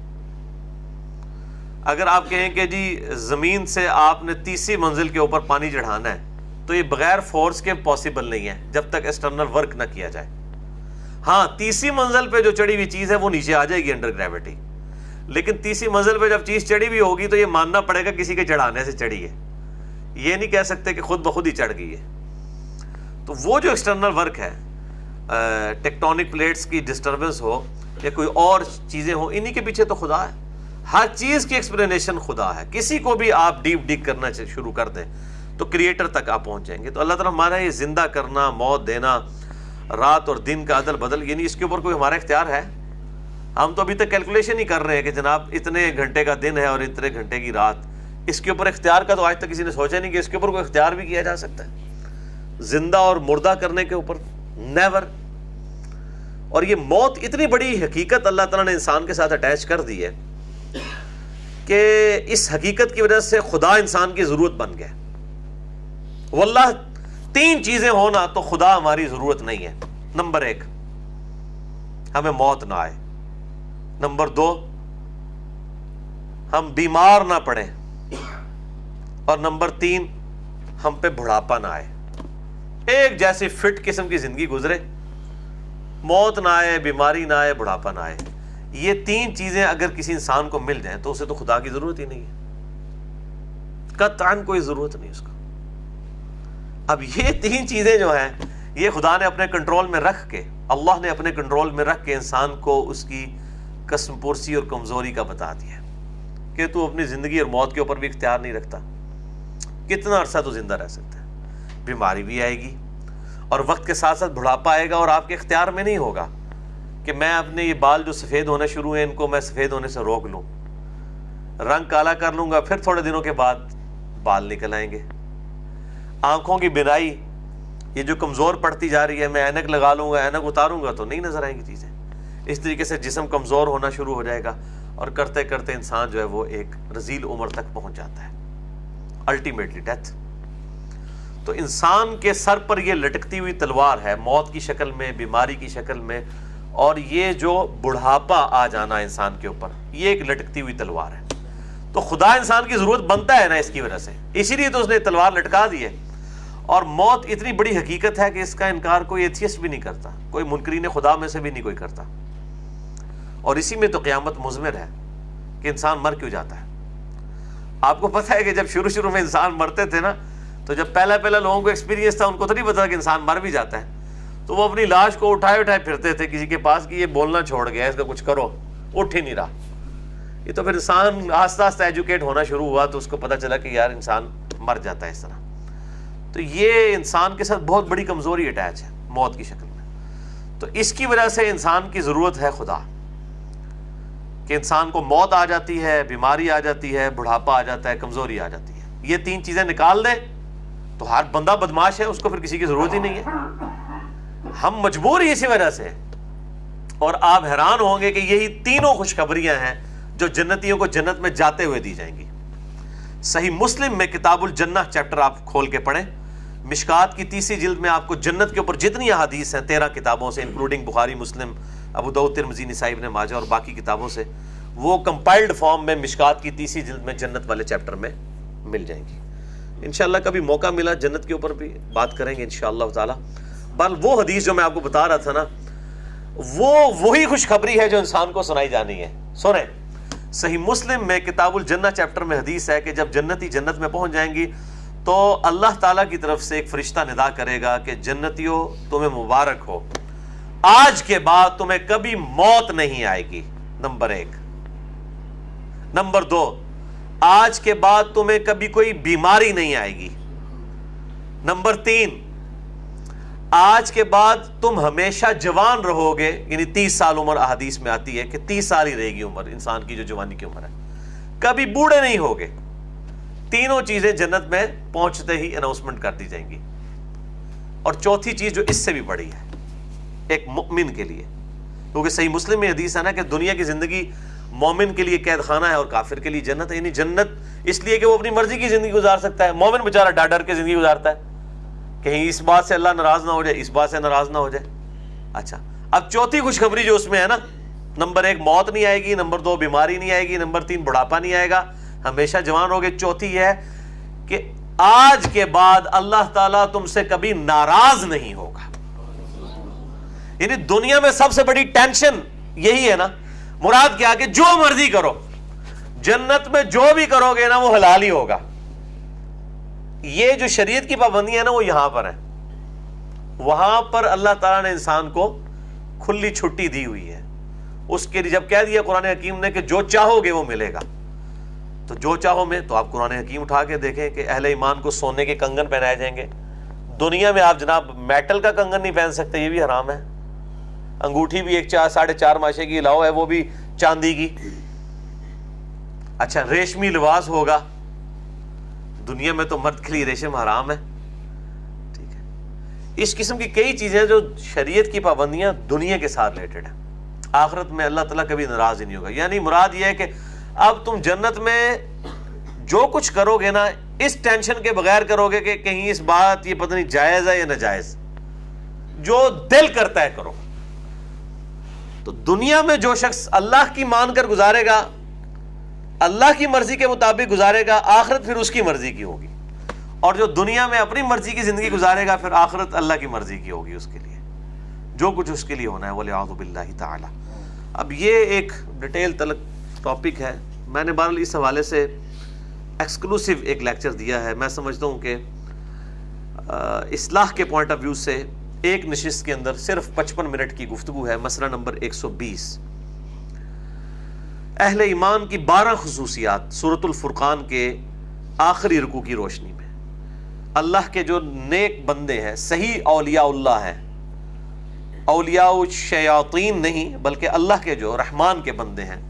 اگر آپ کہیں کہ جی زمین سے آپ نے 30ویں منزل کے اوپر پانی چڑھانا ہے تو یہ بغیر فورس کے پاسبل نہیں ہے جب تک ایکسٹرنل ورک نہ کیا جائے. ہاں 30ویں منزل پہ جو چڑھی ہوئی چیز ہے وہ نیچے آ جائے گی انڈر گریوٹی، لیکن 30ویں منزل پہ جب چیز چڑھی ہوئی ہوگی تو یہ ماننا پڑے گا کسی کے چڑھانے سے چڑھی ہے، یہ نہیں کہہ سکتے کہ خود بخود ہی چڑھ گئی ہے. تو وہ جو ایکسٹرنل ورک ہے، ٹیکٹونک پلیٹس کی ڈسٹربنس ہو یا کوئی اور چیزیں ہوں، انہی کے پیچھے تو خدا ہے. ہر چیز کی ایکسپلینیشن خدا ہے. کسی کو بھی آپ ڈیپ ڈگ کرنا شروع کر دیں تو کریٹر تک آپ پہنچ جائیں گے. تو اللہ تعالیٰ ہمارا یہ زندہ کرنا، موت دینا، رات اور دن کا عدل بدل، یعنی اس کے اوپر کوئی ہمارا اختیار ہے؟ ہم تو ابھی تک کیلکولیشن ہی کر رہے ہیں کہ جناب اتنے گھنٹے کا دن ہے اور اتنے گھنٹے کی رات. اس کے اوپر اختیار کا تو آج تک کسی نے سوچا نہیں کہ اس کے اوپر کوئی اختیار بھی کیا جا سکتا ہے. زندہ اور مردہ کرنے کے اوپر نیور. اور یہ موت اتنی بڑی حقیقت اللہ تعالیٰ نے انسان کے ساتھ اٹیچ کر دی ہے کہ اس حقیقت کی وجہ سے خدا انسان کی ضرورت بن گیا. واللہ 3 چیزیں ہونا تو خدا ہماری ضرورت نہیں ہے. نمبر 1، ہمیں موت نہ آئے. نمبر 2، ہم بیمار نہ پڑیں. اور نمبر 3، ہم پہ بڑھاپا نہ آئے. ایک جیسی فٹ قسم کی زندگی گزرے، موت نہ آئے، بیماری نہ آئے، بڑھاپا نہ آئے. یہ 3 چیزیں اگر کسی انسان کو مل جائیں تو اسے تو خدا کی ضرورت ہی نہیں ہے، قطعاً کوئی ضرورت نہیں اس کو. اب یہ 3 چیزیں جو ہیں یہ خدا نے اپنے کنٹرول میں رکھ کے، اللہ نے اپنے کنٹرول میں رکھ کے انسان کو اس کی قسم پرسی اور کمزوری کا بتا دیا کہ تو اپنی زندگی اور موت کے اوپر بھی اختیار نہیں رکھتا. کتنا عرصہ تو زندہ رہ سکتا ہے؟ بیماری بھی آئے گی اور وقت کے ساتھ ساتھ بڑھاپا آئے گا اور آپ کے اختیار میں نہیں ہوگا کہ میں اپنے یہ بال جو سفید ہونے شروع ہیں ان کو میں سفید ہونے سے روک لوں، رنگ کالا کر لوں گا، پھر تھوڑے دنوں کے بعد بال نکل آئیں گے. آنکھوں کی بینائی یہ جو کمزور پڑتی جا رہی ہے، میں اینک لگا لوں گا، اینک اتاروں گا تو نہیں نظر آئیں گی چیزیں. اس طریقے سے جسم کمزور ہونا شروع ہو جائے گا اور کرتے کرتے انسان جو ہے وہ ایک رذیل عمر تک پہنچ جاتا ہے، الٹیمیٹلی ڈیتھ. تو انسان کے سر پر یہ لٹکتی ہوئی تلوار ہے، موت کی شکل میں، بیماری کی شکل میں، اور یہ جو بڑھاپا آ جانا انسان کے اوپر، یہ ایک لٹکتی ہوئی تلوار ہے. تو خدا انسان کی ضرورت بنتا ہے نا اس کی وجہ سے، اسی لیے تو اس نے تلوار لٹکا دی ہے. اور موت اتنی بڑی حقیقت ہے کہ اس کا انکار کوئی ایتھیسٹ بھی نہیں کرتا، کوئی منکرین خدا میں سے بھی نہیں کوئی کرتا. اور اسی میں تو قیامت مضمر ہے کہ انسان مر کیوں جاتا ہے. آپ کو پتہ ہے کہ جب شروع میں انسان مرتے تھے نا، تو جب پہلا لوگوں کو ایکسپیرینس تھا، ان کو تو نہیں پتا کہ انسان مر بھی جاتا ہے، تو وہ اپنی لاش کو اٹھائے پھرتے تھے کسی کے پاس کہ یہ بولنا چھوڑ گیا، اس کا کچھ کرو، اٹھ ہی نہیں رہا. یہ تو پھر انسان آہستہ آہستہ ایجوکیٹ ہونا شروع ہوا تو اس کو پتہ چلا کہ یار انسان مر جاتا ہے اس طرح. تو یہ انسان کے ساتھ بہت بڑی کمزوری اٹیچ ہے موت کی شکل میں. تو اس کی وجہ سے انسان کی ضرورت ہے خدا، کہ انسان کو موت آ جاتی ہے، بیماری آ جاتی ہے، بڑھاپا آ جاتا ہے، کمزوری آ جاتی ہے. یہ 3 چیزیں نکال دیں تو ہر بندہ بدماش ہے، اس کو پھر کسی کی ضرورت ہی نہیں ہے. ہم مجبور ہی اسی وجہ سے. اور آپ حیران ہوں گے کہ یہی تینوں خوشخبریاں ہیں جو جنتیوں کو جنت میں جاتے ہوئے دی جائیں گی. صحیح مسلم میں کتاب الجنہ چیپٹر آپ کھول کے پڑھیں، مشکات کی 30 جلد میں آپ کو جنت کے اوپر جتنی احادیث ہیں 13 کتابوں سے، انکلوڈنگ بخاری، مسلم، ابو داؤد، ترمذی، نسائی، ابن ماجہ اور باقی کتابوں سے، وہ کمپائلڈ فارم میں مشکات کی 30 جلد میں جنت والے چیپٹر میں مل جائیں گی. انشاءاللہ کبھی موقع ملا جنت کے اوپر بھی بات کریں گے انشاءاللہ تعالی. بل وہ حدیث جو میں آپ کو بتا رہا تھا نا، وہی خوشخبری ہے جو انسان کو سنائی جانی ہے. سنیں, صحیح مسلم میں کتاب الجنہ چیپٹر میں حدیث ہے کہ جب جنتی جنت میں پہنچ جائیں گی تو اللہ تعالیٰ کی طرف سے ایک فرشتہ ندا کرے گا کہ جنتیوں تمہیں مبارک ہو, آج کے بعد تمہیں کبھی موت نہیں آئے گی. نمبر 1. نمبر 2, آج کے بعد تمہیں کبھی کوئی بیماری نہیں آئے گی. نمبر 3, آج کے بعد تم ہمیشہ جوان رہو گے, یعنی 30 سال عمر احادیث میں آتی ہے کہ 30 سال ہی رہے گی عمر انسان کی جو جوانی کی عمر ہے, کبھی بوڑھے نہیں ہوگے. تینوں چیزیں جنت میں پہنچتے ہی اناؤنسمنٹ کر دی جائیں گی. اور چوتھی چیز جو اس سے بھی بڑی ہے ایک مومن کے لیے, کیونکہ صحیح مسلم میں حدیث ہے نا کہ دنیا کی زندگی مومن کے لیے قید خانہ ہے اور کافر کے لیے جنت ہے. یعنی جنت اس لیے کہ وہ اپنی مرضی کی زندگی گزار سکتا ہے, مومن بیچارہ ڈر ڈر کے زندگی گزارتا ہے کہیں اس بات سے اللہ ناراض نہ ہو جائے, اس بات سے ناراض نہ ہو جائے. اچھا, اب چوتھی خوشخبری جو اس میں ہے نا, نمبر 1 موت نہیں آئے گی, نمبر 2 بیماری نہیں آئے گی, نمبر 3 بڑھاپا نہیں آئے گا, ہمیشہ جوان ہوگے. چوتھی یہ ہے کہ آج کے بعد اللہ تعالیٰ تم سے کبھی ناراض نہیں ہوگا. یعنی دنیا میں سب سے بڑی ٹینشن یہی ہے نا, مراد کیا کہ جو مرضی کرو, جنت میں جو بھی کرو گے نا وہ حلال ہی ہوگا. یہ جو شریعت کی پابندی ہے نا وہ یہاں پر ہے, وہاں پر اللہ تعالیٰ نے انسان کو کھلی چھٹی دی ہوئی ہے. اس کے لیے جب کہہ دیا قرآن حکیم نے کہ جو چاہو گے وہ ملے گا, تو جو چاہو میں, تو آپ قرآن حکیم اٹھا کے دیکھیں کہ اہل ایمان کو سونے کے کنگن پہنائے جائیں گے. دنیا میں آپ جناب میٹل کا کنگن نہیں پہن سکتے, یہ بھی حرام ہے. انگوٹھی بھی 4.5 ماشے کی لاؤ ہے, وہ بھی چاندی کی. اچھا, ریشمی لباس ہوگا, دنیا میں تو مرد کے لیے ریشم حرام ہے. ٹھیک ہے, اس قسم کی کئی چیزیں جو شریعت کی پابندیاں دنیا کے ساتھ ریلیٹڈ ہیں. آخرت میں اللہ تعالیٰ کبھی ناراض ہی نہیں ہوگا. یعنی مراد یہ ہے کہ اب تم جنت میں جو کچھ کرو گے نا اس ٹینشن کے بغیر کرو گے کہ کہیں اس بات یہ پتہ نہیں جائز ہے یا ناجائز, جو دل کرتا ہے کرو. تو دنیا میں جو شخص اللہ کی مان کر گزارے گا, اللہ کی مرضی کے مطابق گزارے گا, آخرت پھر اس کی مرضی کی ہوگی. اور جو دنیا میں اپنی مرضی کی زندگی گزارے گا پھر آخرت اللہ کی مرضی کی ہوگی اس کے لیے, جو کچھ اس کے لیے ہونا ہے. وَلِعَاذُ بِاللَّهِ تعالی. اب یہ ایک ڈیٹیل تلک ٹاپک ہے, میں نے بہرحال اس حوالے سے ایکسکلوسیو ایک لیکچر دیا ہے. میں سمجھتا ہوں کہ اصلاح کے پوائنٹ آف ویو سے ایک نشست کے اندر صرف 55 منٹ کی گفتگو ہے. مسئلہ نمبر 120, اہل ایمان کی 12 خصوصیات سورۃ الفرقان کے آخری رکوع کی روشنی میں. اللہ کے جو نیک بندے ہیں, صحیح اولیاء اللہ ہیں, اولیاء الشیاطین نہیں بلکہ اللہ کے جو رحمان کے بندے ہیں,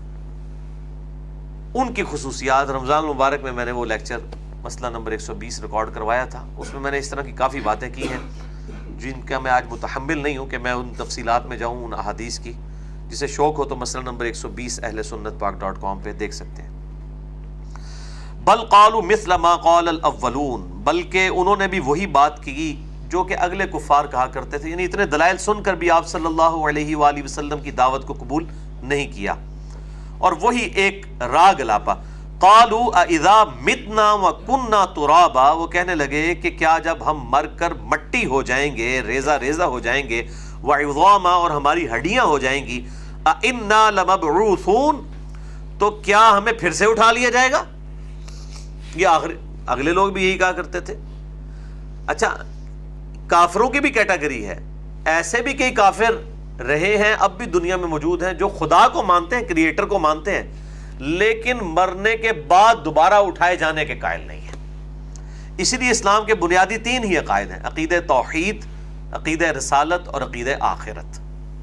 ان کی خصوصیات. رمضان المبارک میں نے وہ لیکچر مسئلہ نمبر 120 ریکارڈ کروایا تھا. اس میں نے اس طرح کی کافی باتیں کی ہیں جن کا میں آج متحمل نہیں ہوں کہ میں ان تفصیلات میں جاؤں ان احادیث کی. جسے شوق ہو تو مسئلہ نمبر 120 اہل سنت پاک.com پہ دیکھ سکتے ہیں. بل قالوا مثل ما قال الاولون, بلکہ انہوں نے بھی وہی بات کی جو کہ اگلے کفار کہا کرتے تھے. یعنی اتنے دلائل سن کر بھی آپ صلی اللہ علیہ وآلہ وسلم کی دعوت کو قبول نہیں کیا. اور وہی ایک راگ لاپا, قالوا اذا متنا وكنا ترابا, وہ کہنے لگے کہ کیا جب ہم مر کر مٹی ہو جائیں گے, ریزہ ریزہ ہو جائیں گے, وعظاما, اور ہماری ہڈیاں ہو جائیں گی, انا لمبعوثون, تو کیا ہمیں پھر سے اٹھا لیا جائے گا. یہ اگلے لوگ بھی یہی کہا کرتے تھے. اچھا, کافروں کی بھی کیٹیگری ہے, ایسے بھی کئی کافر رہے ہیں, اب بھی دنیا میں موجود ہیں, جو خدا کو مانتے ہیں, کریٹر کو مانتے ہیں, لیکن مرنے کے بعد دوبارہ اٹھائے جانے کے قائل نہیں ہیں. اسی لیے اسلام کے بنیادی 3 ہی عقائد ہیں, عقیدہ توحید, عقیدہ رسالت اور عقیدہ آخرت.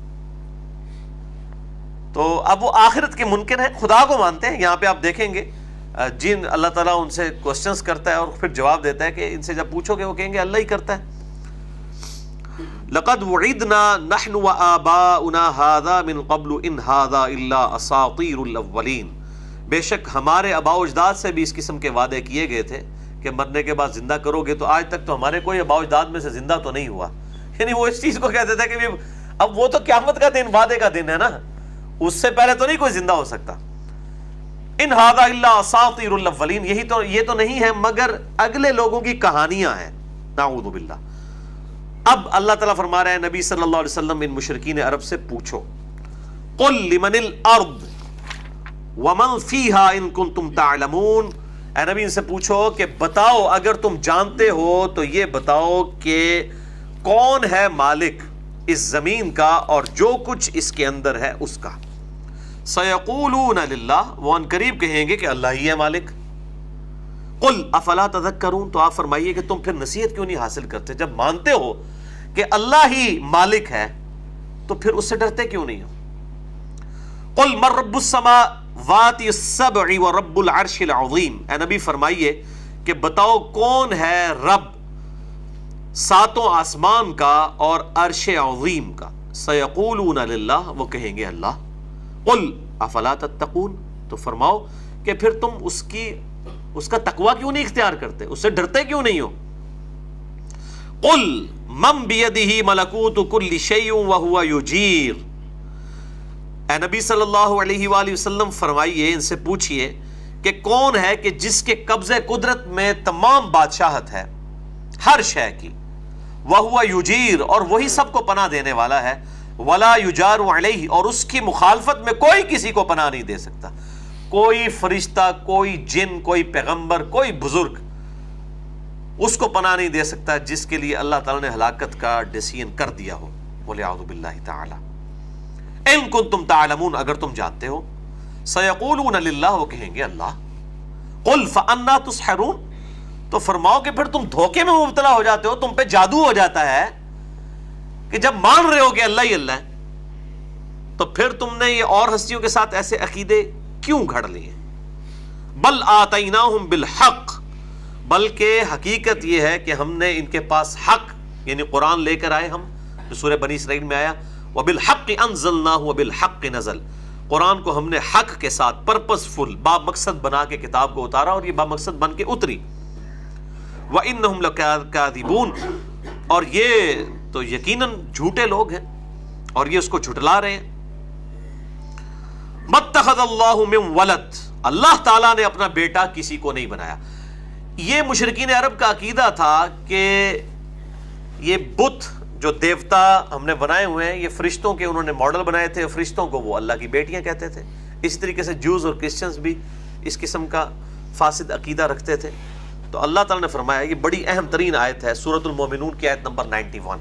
تو اب وہ آخرت کے منکر ہیں, خدا کو مانتے ہیں. یہاں پہ آپ دیکھیں گے جن اللہ تعالیٰ ان سے کوسچنز کرتا ہے اور پھر جواب دیتا ہے کہ ان سے جب پوچھو گے وہ کہیں گے اللہ ہی کرتا ہے. لقد وعدنا نحن وآباؤنا هذا من قبل ان هذا الا اساطیر الاولین, بے شک ہمارے آباء و اجداد سے بھی اس قسم کے وعدے کیے گئے تھے کہ مرنے کے بعد زندہ کرو گے, تو آج تک تو ہمارے کوئی آباء و اجداد میں سے زندہ تو نہیں ہوا. یعنی وہ اس چیز کو کہتے تھے کہ اب وہ تو قیامت کا دن, وعدے کا دن ہے نا, اس سے پہلے تو نہیں کوئی زندہ ہو سکتا. ان هذا الا اساطیر الاولین, یہ تو نہیں ہے مگر اگلے لوگوں کی کہانیاں ہیں. نعوذ باللہ. اب اللہ تعالیٰ فرما رہے ہیں نبی صلی اللہ علیہ وسلم ان مشرکین عرب سے پوچھو، قل لمن الارض ومن فیہا ان کنتم تعلمون، اے نبی ان سے پوچھو کہ بتاؤ اگر تم جانتے ہو تو یہ بتاؤ کہ کون ہے مالک اس زمین کا اور جو کچھ اس کے اندر ہے اس کا۔ سیقولون للہ، وہ ان قریب کہیں گے کہ اللہ ہی ہے مالک۔ قل افلا تذکرون، تو آپ فرمائیے کہ تم پھر نصیحت کیوں نہیں حاصل کرتے؟ جب مانتے ہو کہ اللہ ہی مالک ہے تو پھر اس سے ڈرتے کیوں نہیں ہو؟ قل من رب السماوات السبع ورب العرش العظیم، اے نبی فرمائیے کہ بتاؤ کون ہے رب ساتوں آسمان کا اور عرش عظیم کا۔ سیقولون للہ، وہ کہیں گے اللہ۔ قل افلا تتقون، تو فرماؤ کہ پھر تم اس کا تقوی کیوں نہیں اختیار کرتے، اس سے ڈرتے کیوں نہیں ہو؟ قل من بیدہ ملکوت کل شیء وہو یجیر، اے نبی صلی اللہ علیہ وآلہ وسلم فرمائیے، ان سے پوچھئے کہ کون ہے کہ جس کے قبضے قدرت میں تمام بادشاہت ہے ہر شے کی، وہو یجیر، اور وہی سب کو پناہ دینے والا ہے، ولا یجار علیہ، اور اس کی مخالفت میں کوئی کسی کو پناہ نہیں دے سکتا، کوئی فرشتہ، کوئی جن، کوئی پیغمبر، کوئی بزرگ اس کو پناہ نہیں دے سکتا جس کے لیے اللہ تعالیٰ نے ہلاکت کا ڈیسیژن کر دیا ہو، وَلِعَوْذُ بِاللَّهِ تَعَالَى اِن كُنْتُمْ تَعْلَمُونَ، اگر تم جانتے ہو۔ سَيَقُولُونَ لِلَّهِ، وہ کہیں گے اللہ۔ قُلْ فَأَنَّا تُسْحَرُونَ، تو فرماؤ کہ پھر تم دھوکے میں مبتلا ہو جاتے ہو، تم پہ جادو ہو جاتا ہے کہ جب مان رہے ہو کہ اللہ ہی اللہ ہے تو پھر تم نے یہ اور ہستیوں کے ساتھ ایسے عقیدے کیوں گھڑ لیے؟ بل آتیناہم بالحق، بلکہ حقیقت یہ ہے کہ ہم نے ان کے پاس حق یعنی قرآن لے کر آئے، ہم جو سورہ بنی اسرائیل میں آیا، وبالحق انزلناہ وبالحق نزل، قرآن کو ہم نے حق کے ساتھ پرپسفل با مقصد بنا کے کتاب کو اتارا اور یہ با مقصد بن کے اتری۔ وَإِنَّهُمْ لَكَاذِبُونَ، اور یہ تو یقیناً جھوٹے لوگ ہیں اور یہ اس کو جھٹلا رہے ہیں۔ مَتَّخَذَ اللَّهُ مِن وَلَدٍ، اللہ تعالیٰ نے اپنا بیٹا کسی کو نہیں بنایا۔ یہ مشرکین عرب کا عقیدہ تھا کہ یہ بت جو دیوتا ہم نے بنائے ہوئے ہیں یہ فرشتوں کے انہوں نے ماڈل بنائے تھے، فرشتوں کو وہ اللہ کی بیٹیاں کہتے تھے۔ اسی طریقے سے جوز اور کرسچنز بھی اس قسم کا فاسد عقیدہ رکھتے تھے۔ تو اللہ تعالیٰ نے فرمایا، یہ بڑی اہم ترین آیت ہے سورۃ المومنون کی آیت نمبر 91،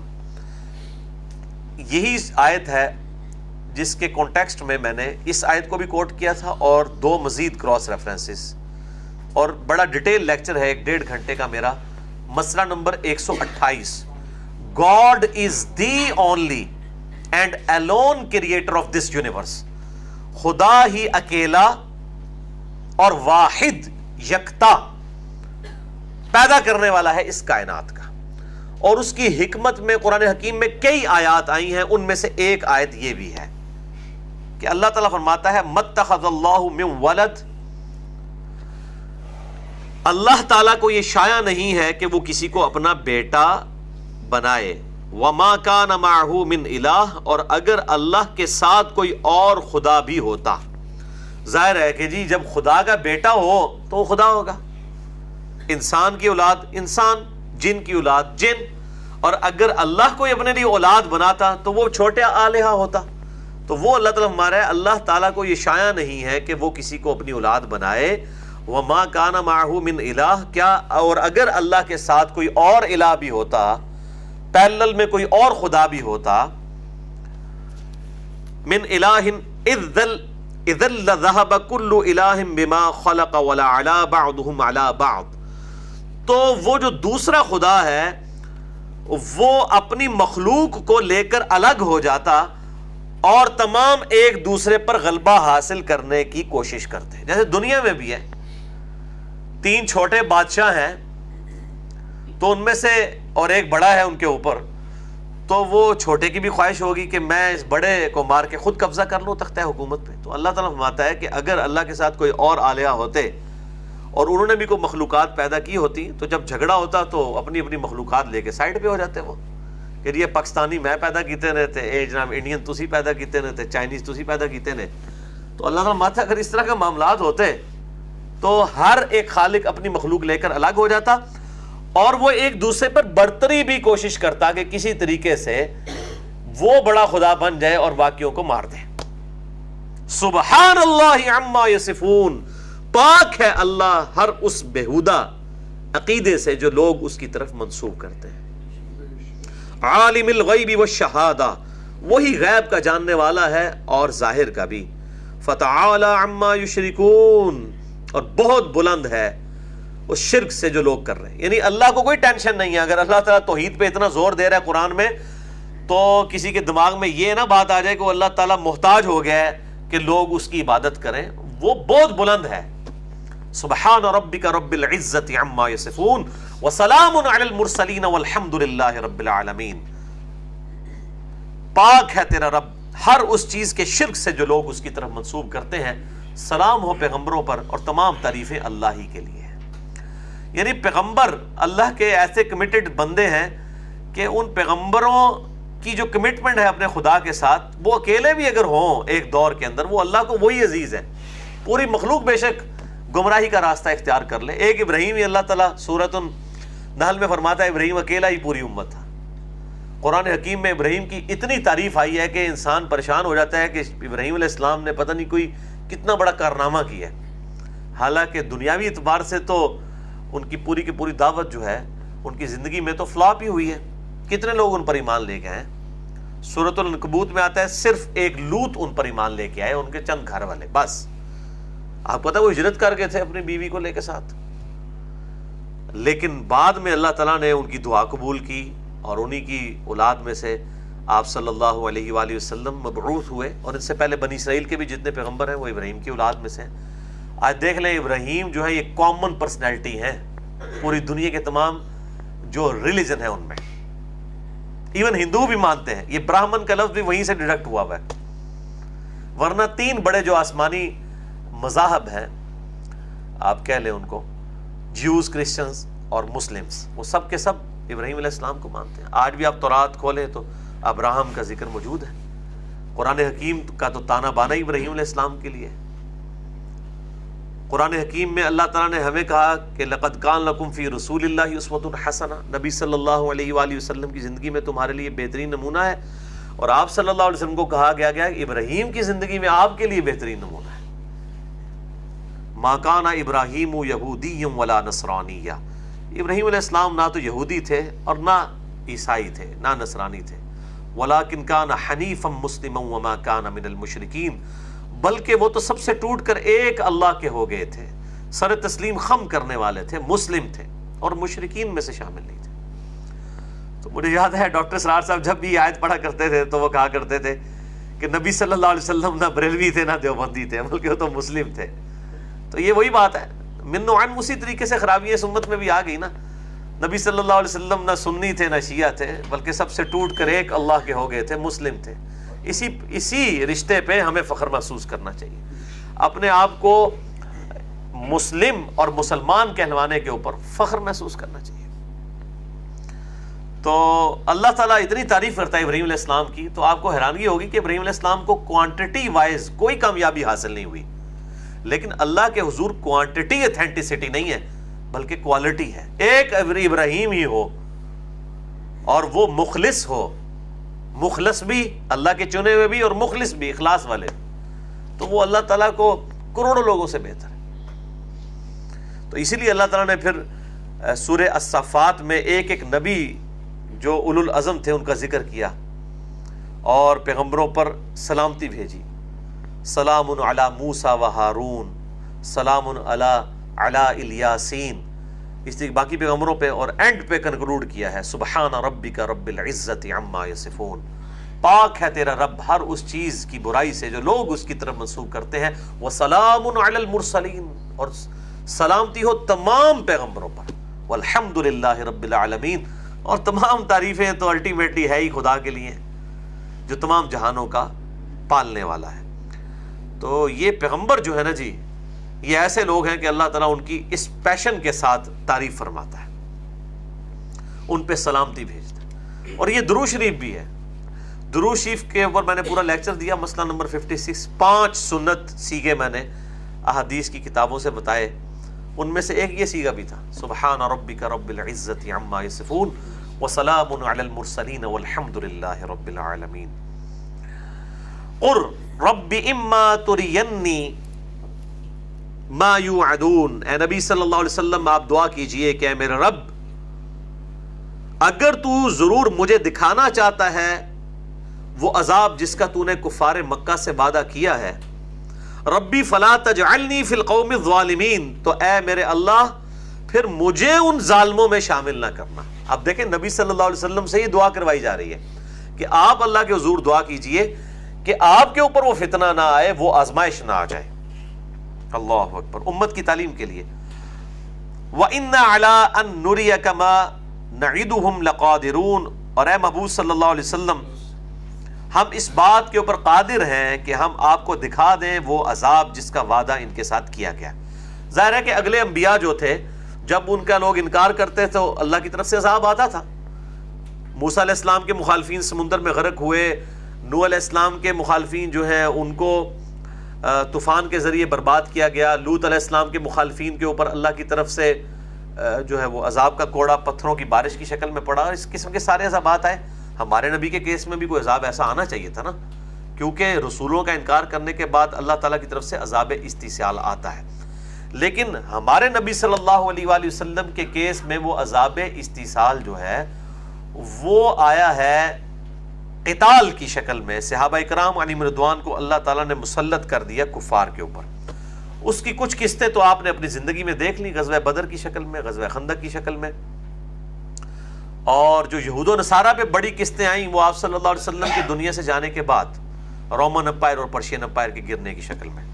یہی آیت ہے جس کے کانٹیکسٹ میں میں نے اس آیت کو بھی کوٹ کیا تھا اور دو مزید کراس ریفرنسز، اور بڑا ڈیٹیل لیکچر ہے 1.5 گھنٹے کا میرا۔ مسئلہ number 128، God is the only and alone creator of this universe، خدا ہی اکیلا اور واحد یکتا پیدا کرنے والا ہے اس کائنات کا، اور اس کی حکمت میں قرآن حکیم میں کئی آیات آئی ہیں، ان میں سے ایک آیت یہ بھی ہے کہ اللہ تعالیٰ فرماتا ہے مَتَّخَذَ اللَّهُ مِن وَلَدٍ، اللہ تعالیٰ کو یہ شایع نہیں ہے کہ وہ کسی کو اپنا بیٹا بنائے۔ وَمَا كَانَ مَعْهُ مِنْ إِلَٰهٍ، اور اگر اللہ کے ساتھ کوئی اور خدا بھی ہوتا، ظاہر ہے کہ جی جب خدا کا بیٹا ہو تو وہ خدا ہوگا، انسان کی اولاد انسان، جن کی اولاد جن، اور اگر اللہ کوئی اپنے لیے اولاد بناتا تو وہ چھوٹے آلہہ ہوتا۔ تو وہ اللہ تعالیٰ ہمارا ہے، اللہ تعالیٰ کو یہ شایع نہیں ہے کہ وہ کسی کو اپنی اولاد بنائے۔ وَمَا كَانَ مَعْهُ مِنْ إِلَٰهٍ، کیا اور اگر اللہ کے ساتھ کوئی اور الہ بھی ہوتا، پیرلل میں کوئی اور خدا بھی ہوتا، من إِلَٰهٍ إِذًا لَذَهَبَ كُلُّ إِلَٰهٍ بِمَا خَلَقَ وَلَعَلَا بَعْضُهُمْ عَلَى بَعْضٍ، تو وہ جو دوسرا خدا ہے وہ اپنی مخلوق کو لے کر الگ ہو جاتا اور تمام ایک دوسرے پر غلبہ حاصل کرنے کی کوشش کرتے ہیں۔ جیسے دنیا میں بھی ہے، 3 چھوٹے بادشاہ ہیں تو ان میں سے اور ایک بڑا ہے ان کے اوپر، تو وہ چھوٹے کی بھی خواہش ہوگی کہ میں اس بڑے کو مار کے خود قبضہ کر لوں تختہ حکومت پہ۔ تو اللہ تعالیٰ فرماتا ہے کہ اگر اللہ کے ساتھ کوئی اور آلیہ ہوتے اور انہوں نے بھی کوئی مخلوقات پیدا کی ہوتی تو جب جھگڑا ہوتا تو اپنی اپنی مخلوقات لے کے سائڈ پہ ہو جاتے وہ، کہ یہ پاکستانی میں پیدا کیتے رہتے، اے جناب انڈین تسی پیدا کیتے رہتے، چائنیز تسی پیدا کیتے نے۔ تو اللہ تعالیٰ فرماتا ہے اگر اس طرح کے معاملات ہوتے تو ہر ایک خالق اپنی مخلوق لے کر الگ ہو جاتا اور وہ ایک دوسرے پر برتری بھی کوشش کرتا کہ کسی طریقے سے وہ بڑا خدا بن جائے اور باقیوں کو مار دے. سبحان اللہ عما یصفون، پاک ہے اللہ ہر اس بےہودہ عقیدے سے جو لوگ اس کی طرف منسوب کرتے ہیں. عالم الغیب والشہادہ، وہی غیب کا جاننے والا ہے اور ظاہر کا بھی. فتعالی عما یشرکون، اور بہت بلند ہے اس شرک سے جو لوگ کر رہے ہیں. یعنی اللہ کو کوئی ٹینشن نہیں ہے. اگر اللہ تعالیٰ توحید پہ اتنا زور دے رہا ہے قرآن میں، تو کسی کے دماغ میں یہ نہ بات آ جائے کہ وہ اللہ تعالیٰ محتاج ہو گیا ہے کہ لوگ اس کی عبادت کریں. وہ بہت بلند ہے. سبحان ربک رب العزت عما یصفون وسلام علی المرسلین والحمد للہ رب العالمین. پاک ہے تیرا رب ہر اس چیز کے شرک سے جو لوگ اس کی طرف منسوب کرتے ہیں. سلام ہو پیغمبروں پر اور تمام تعریفیں اللہ ہی کے لیے ہیں. یعنی پیغمبر اللہ کے ایسے کمیٹڈ بندے ہیں کہ ان پیغمبروں کی جو کمٹمنٹ ہے اپنے خدا کے ساتھ، وہ اکیلے بھی اگر ہوں ایک دور کے اندر، وہ اللہ کو وہی عزیز ہے. پوری مخلوق بے شک گمراہی کا راستہ اختیار کر لے، ایک ابراہیم ہی اللہ تعالیٰ سورۃ النحل میں فرماتا ہے ابراہیم اکیلا ہی پوری امت تھا. قرآن حکیم میں ابراہیم کی اتنی تعریف آئی ہے کہ انسان پریشان ہو جاتا ہے کہ ابراہیم علیہ السلام نے پتہ نہیں کوئی کتنا بڑا کارنامہ کیا ہے. حالانکہ دنیاوی اعتبار سے تو ان کی پوری کی پوری دعوت جو ہے ان کی زندگی میں تو فلاپ ہی ہوئی ہے. کتنے لوگ ان پر ایمان لے کے آئے. سورۃ العنکبوت میں آتا ہے صرف ایک لوط ان پر ایمان لے کے آئے، ان کے چند گھر والے بس. آپ پتہ وہ ہجرت کر گئے تھے اپنی بیوی کو لے کے ساتھ، لیکن بعد میں اللہ تعالیٰ نے ان کی دعا قبول کی اور انہی کی اولاد میں سے آپ صلی اللہ علیہ وآلہ وسلم مبعوث ہوئے. اور ان سے پہلے بنی اسرائیل کے بھی جتنے پیغمبر ہیں وہ ابراہیم کی اولاد میں سے ہیں. آج دیکھ لیں ابراہیم جو ہے یہ کامن پرسنالٹی ہیں پوری دنیا کے تمام جو ریلیجن ہے ان میں. ایون ہندو بھی مانتے ہیں. یہ براہمن کا لفظ بھی وہیں سے ڈیڈکٹ ہوا ہے. ورنہ تین بڑے جو آسمانی مذاہب ہیں، آپ کہہ لیں ان کو، جیوز، کرسچنز اور مسلمز، وہ سب کے سب ابراہیم علیہ السلام کو مانتے ہیں. آج بھی آپ تورات کھولیں تو ابراہم کا ذکر موجود ہے. قرآن حکیم کا تو تانا بانا ابراہیم علیہ السلام کے لیے. قرآن حکیم میں اللہ تعالیٰ نے ہمیں کہا کہ لقد کان لکم فی رسول اللہ اسوۃ حسنہ، نبی صلی اللہ علیہ وآلہ وسلم کی زندگی میں تمہارے لیے بہترین نمونہ ہے. اور آپ صلی اللہ علیہ وسلم کو کہا گیا کہ ابراہیم کی زندگی میں آپ کے لیے بہترین نمونہ ہے. ما کان ابراہیم یہودی ولا نصرانی، ابراہیم علیہ السلام نہ تو یہودی تھے اور نہ عیسائی تھے نہ نصرانی تھے. ولیکن کان حنیفا مسلما وما کان من المشرکین، بلکہ وہ تو سب سے ٹوٹ کر ایک اللہ کے ہو گئے تھے، سر تسلیم خم کرنے والے تھے، مسلم تھے اور مشرکین میں سے شامل نہیں تھے. تو مجھے یاد ہے ڈاکٹر سرار صاحب جب بھی یہ آیت پڑھا کرتے تھے تو وہ کہا کرتے تھے کہ نبی صلی اللہ علیہ وسلم نہ بریلوی تھے نہ دیوبندی تھے، بلکہ وہ تو مسلم تھے. تو یہ وہی بات ہے، من و عن اسی طریقے سے خرابی اس امت میں بھی آ گئی نا. نبی صلی اللہ علیہ وسلم نہ سنی تھے نہ شیعہ تھے، بلکہ سب سے ٹوٹ کر ایک اللہ کے ہو گئے تھے، مسلم تھے. اسی رشتے پہ ہمیں فخر محسوس کرنا چاہیے. اپنے آپ کو مسلم اور مسلمان کہلوانے کے اوپر فخر محسوس کرنا چاہیے. تو اللہ تعالیٰ اتنی تعریف کرتا ہے ابراہیم علیہ السلام کی، تو آپ کو حیرانگی ہوگی کہ ابراہیم علیہ السلام کو کوانٹٹی وائز کوئی کامیابی حاصل نہیں ہوئی. لیکن اللہ کے حضور کوانٹٹی اتھینٹسٹی نہیں ہے بلکہ کوالٹی ہے. ایک ابراہیم ہی ہو اور وہ مخلص ہو، مخلص بھی اللہ کے چنے ہوئے بھی اور مخلص بھی، اخلاص والے، تو وہ اللہ تعالیٰ کو کروڑوں لوگوں سے بہتر ہے. تو اسی لیے اللہ تعالیٰ نے پھر سورہ الصافات میں ایک ایک نبی جو اولو العزم تھے ان کا ذکر کیا اور پیغمبروں پر سلامتی بھیجی. سلام علی موسیٰ و ہارون، سلام علی الیاسین، اس لیے باقی پیغمبروں پہ، اور اینڈ پہ کنکلوڈ کیا ہے سبحان ربک رب العزت عما یصفون. پاک ہے تیرا رب ہر اس چیز کی برائی سے جو لوگ اس کی طرف منسوب کرتے ہیں. وسلام علی المرسلین، اور سلامتی ہو تمام پیغمبروں پر. والحمد للہ رب العالمین، اور تمام تعریفیں تو الٹیمیٹلی ہے ہی خدا کے لیے جو تمام جہانوں کا پالنے والا ہے. تو یہ پیغمبر جو ہے نا جی، یہ ایسے لوگ ہیں کہ اللہ تعالیٰ ان کی اس پیشن کے ساتھ تعریف فرماتا ہے، ان پہ سلامتی بھیجتا ہے. اور یہ درود شریف بھی ہے. درود شریف کے اوپر میں نے پورا لیکچر دیا، مسئلہ نمبر 56، 5 سنت سیکھے میں نے احادیث کی کتابوں سے بتائے، ان میں سے ایک یہ سیغہ بھی تھا، سبحان ربک رب العزت عما یصفون وسلام علی المرسلین والحمد للہ رب العالمین۔ قل رب اما ترینی ما یوعدون، اے نبی صلی اللہ علیہ وسلم آپ دعا کیجئے کہ اے میرے رب اگر تو ضرور مجھے دکھانا چاہتا ہے وہ عذاب جس کا تو نے کفار مکہ سے وعدہ کیا ہے، ربی فلا تجعلنی فی القوم الظالمین، تو اے میرے اللہ پھر مجھے ان ظالموں میں شامل نہ کرنا۔ اب دیکھیں نبی صلی اللہ علیہ وسلم سے یہ دعا کروائی جا رہی ہے کہ آپ اللہ کے حضور دعا کیجئے کہ آپ کے اوپر وہ فتنہ نہ آئے، وہ آزمائش نہ آ جائے۔ اللہ اکبر، امت کی تعلیم کے لیے۔ وَإِنَّا عَلَىٰ أَن نُرِيَكَ مَا نَعِدُهُمْ لَقَادِرُونَ، اور اے محبوب صلی اللہ علیہ وسلم ہم اس بات کے اوپر قادر ہیں کہ ہم آپ کو دکھا دیں وہ عذاب جس کا وعدہ ان کے ساتھ کیا گیا۔ ظاہر ہے کہ اگلے انبیاء جو تھے جب ان کا لوگ انکار کرتے تو اللہ کی طرف سے عذاب آتا تھا۔ موسیٰ علیہ السلام کے مخالفین سمندر میں غرق ہوئے، نوح علیہ السلام کے مخالفین جو ہیں ان کو طوفان کے ذریعے برباد کیا گیا، لوط علیہ السلام کے مخالفین کے اوپر اللہ کی طرف سے جو ہے وہ عذاب کا کوڑا پتھروں کی بارش کی شکل میں پڑا، اور اس قسم کے سارے عذابات آئے۔ ہمارے نبی کے کیس میں بھی کوئی عذاب ایسا آنا چاہیے تھا نا، کیونکہ رسولوں کا انکار کرنے کے بعد اللہ تعالیٰ کی طرف سے عذاب استحصال آتا ہے۔ لیکن ہمارے نبی صلی اللہ علیہ وآلہ وسلم کے کیس میں وہ عذاب استحصال جو ہے وہ آیا ہے قتال کی شکل میں۔ صحابہ اکرام علیہم رضوان کو اللہ تعالیٰ نے مسلط کر دیا کفار کے اوپر۔ اس کی کچھ قسطیں تو آپ نے اپنی زندگی میں دیکھ لی، غزوہ بدر کی شکل میں، غزوہ خندق کی شکل میں، اور جو یہود و نصارہ پہ بڑی قسطیں آئیں وہ آپ صلی اللہ علیہ وسلم کی دنیا سے جانے کے بعد رومن امپائر اور پرشین امپائر کے گرنے کی شکل میں۔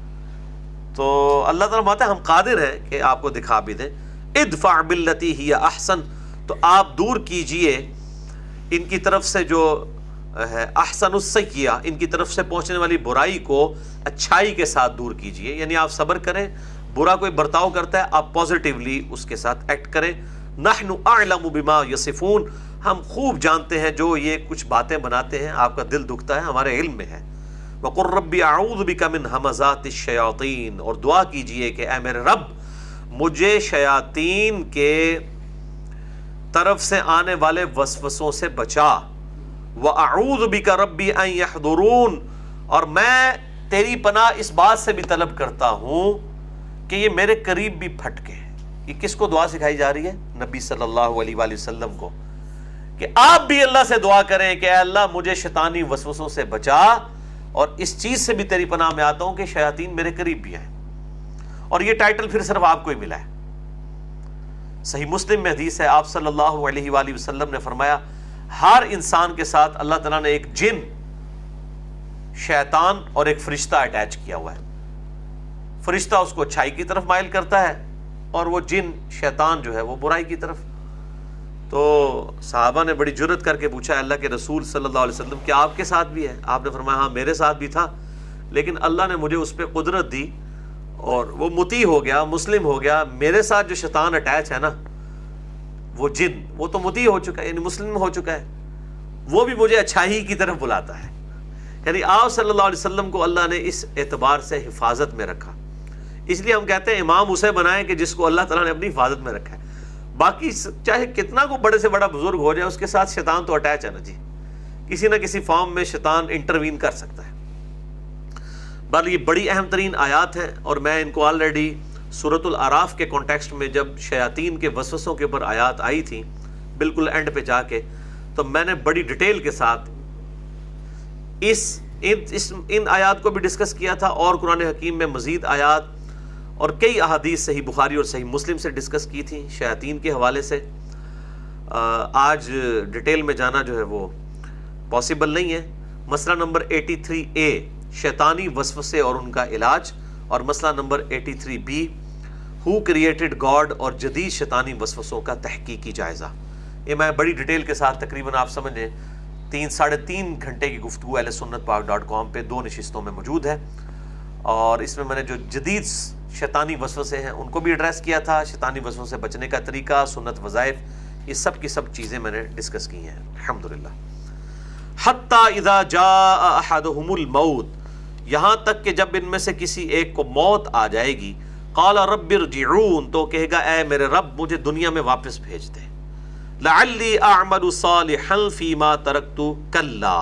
تو اللہ تعالیٰ فرماتا ہے ہم قادر ہیں کہ آپ کو دکھا بھی دیں۔ ادفع باللتی ہی احسن، تو آپ دور کیجئے ان کی طرف سے جو ہے احسن السیئہ، ان کی طرف سے پہنچنے والی برائی کو اچھائی کے ساتھ دور کیجئے، یعنی آپ صبر کریں، برا کوئی برتاؤ کرتا ہے آپ پازیٹیولی اس کے ساتھ ایکٹ کریں۔ نحن اعلم بما یصفون، ہم خوب جانتے ہیں جو یہ کچھ باتیں بناتے ہیں، آپ کا دل دکھتا ہے، ہمارے علم میں ہے۔ وقل ربی اعوذ بک من ہمزات الشیاطین، اور دعا کیجئے کہ اے میرے رب مجھے شیاطین کے طرف سے آنے والے وسوسوں سے بچا۔ وَأَعُوذُ بِكَ رَبِّ أَن يَحْضُرُونَ، اور میں تیری پناہ اس بات سے بھی طلب کرتا ہوں کہ یہ میرے قریب بھی پھٹکے۔ یہ کس کو دعا سکھائی جا رہی ہے؟ نبی صلی اللہ علیہ وآلہ وسلم کو، کہ آپ بھی اللہ سے دعا کریں کہ اے اللہ مجھے شیطانی وسوسوں سے بچا، اور اس چیز سے بھی تیری پناہ میں آتا ہوں کہ شیاطین میرے قریب بھی ہیں۔ اور یہ ٹائٹل پھر صرف آپ کو ہی ملا ہے۔ صحیح مسلم میں حدیث ہے، آپ صلی اللہ علیہ وآلہ وسلم نے فرمایا ہر انسان کے ساتھ اللہ تعالیٰ نے ایک جن، شیطان اور ایک فرشتہ اٹیچ کیا ہوا ہے۔ فرشتہ اس کو اچھائی کی طرف مائل کرتا ہے اور وہ جن شیطان جو ہے وہ برائی کی طرف۔ تو صحابہ نے بڑی جرت کر کے پوچھا اللہ کے رسول صلی اللہ علیہ وسلم کیا آپ کے ساتھ بھی ہے؟ آپ نے فرمایا ہاں میرے ساتھ بھی تھا، لیکن اللہ نے مجھے اس پہ قدرت دی اور وہ مطیع ہو گیا، مسلم ہو گیا۔ میرے ساتھ جو شیطان اٹیچ ہے نا، وہ جن، وہ تو مطیع ہو چکا ہے، یعنی مسلم ہو چکا ہے، وہ بھی مجھے اچھائی کی طرف بلاتا ہے۔ یعنی آپ صلی اللہ علیہ وسلم کو اللہ نے اس اعتبار سے حفاظت میں رکھا۔ اس لیے ہم کہتے ہیں امام اسے بنائیں کہ جس کو اللہ تعالیٰ نے اپنی حفاظت میں رکھا ہے۔ باقی چاہے کتنا کو بڑے سے بڑا بزرگ ہو جائے، اس کے ساتھ شیطان تو اٹیچ ہے نا جی، کسی نہ کسی فارم میں شیطان انٹروین کر سکتا ہے۔ بل یہ بڑی اہم ترین آیات ہیں، اور میں ان کو آلریڈی سورۃ الاعراف کے کانٹیکسٹ میں جب شیاطین کے وسوسوں کے اوپر آیات آئی تھیں بالکل اینڈ پہ جا کے، تو میں نے بڑی ڈیٹیل کے ساتھ ان آیات کو بھی ڈسکس کیا تھا، اور قرآن حکیم میں مزید آیات اور کئی احادیث صحیح بخاری اور صحیح مسلم سے ڈسکس کی تھی شیاطین کے حوالے سے۔ آج ڈیٹیل میں جانا جو ہے وہ پاسبل نہیں ہے۔ مسئلہ نمبر 83A شیطانی وسوسے اور ان کا علاج، اور مسئلہ number 83B who created God اور جدید شیطانی وسوسوں کا تحقیقی جائزہ۔ یہ میں بڑی ڈیٹیل کے ساتھ تقریباً آپ سمجھیں 3-3.5 گھنٹے کی گفتگو اہل سنت پاک .com پہ 2 نشستوں میں موجود ہے، اور اس میں میں نے جو جدید شیطانی وسوسے ہیں ان کو بھی ایڈریس کیا تھا، شیطانی وسوسوں سے بچنے کا طریقہ، سنت وظائف، یہ سب کی سب چیزیں میں نے ڈسکس کی ہیں الحمدللہ۔ حتی اذا جاء احدهم الموت، یہاں تک کہ جب ان میں سے کسی ایک کو موت آ جائے گی، قال رب ارجعون، تو کہے گا اے میرے رب مجھے دنیا میں واپس بھیج دے، لعلی اعمل صالحا فیما ترکت کلا،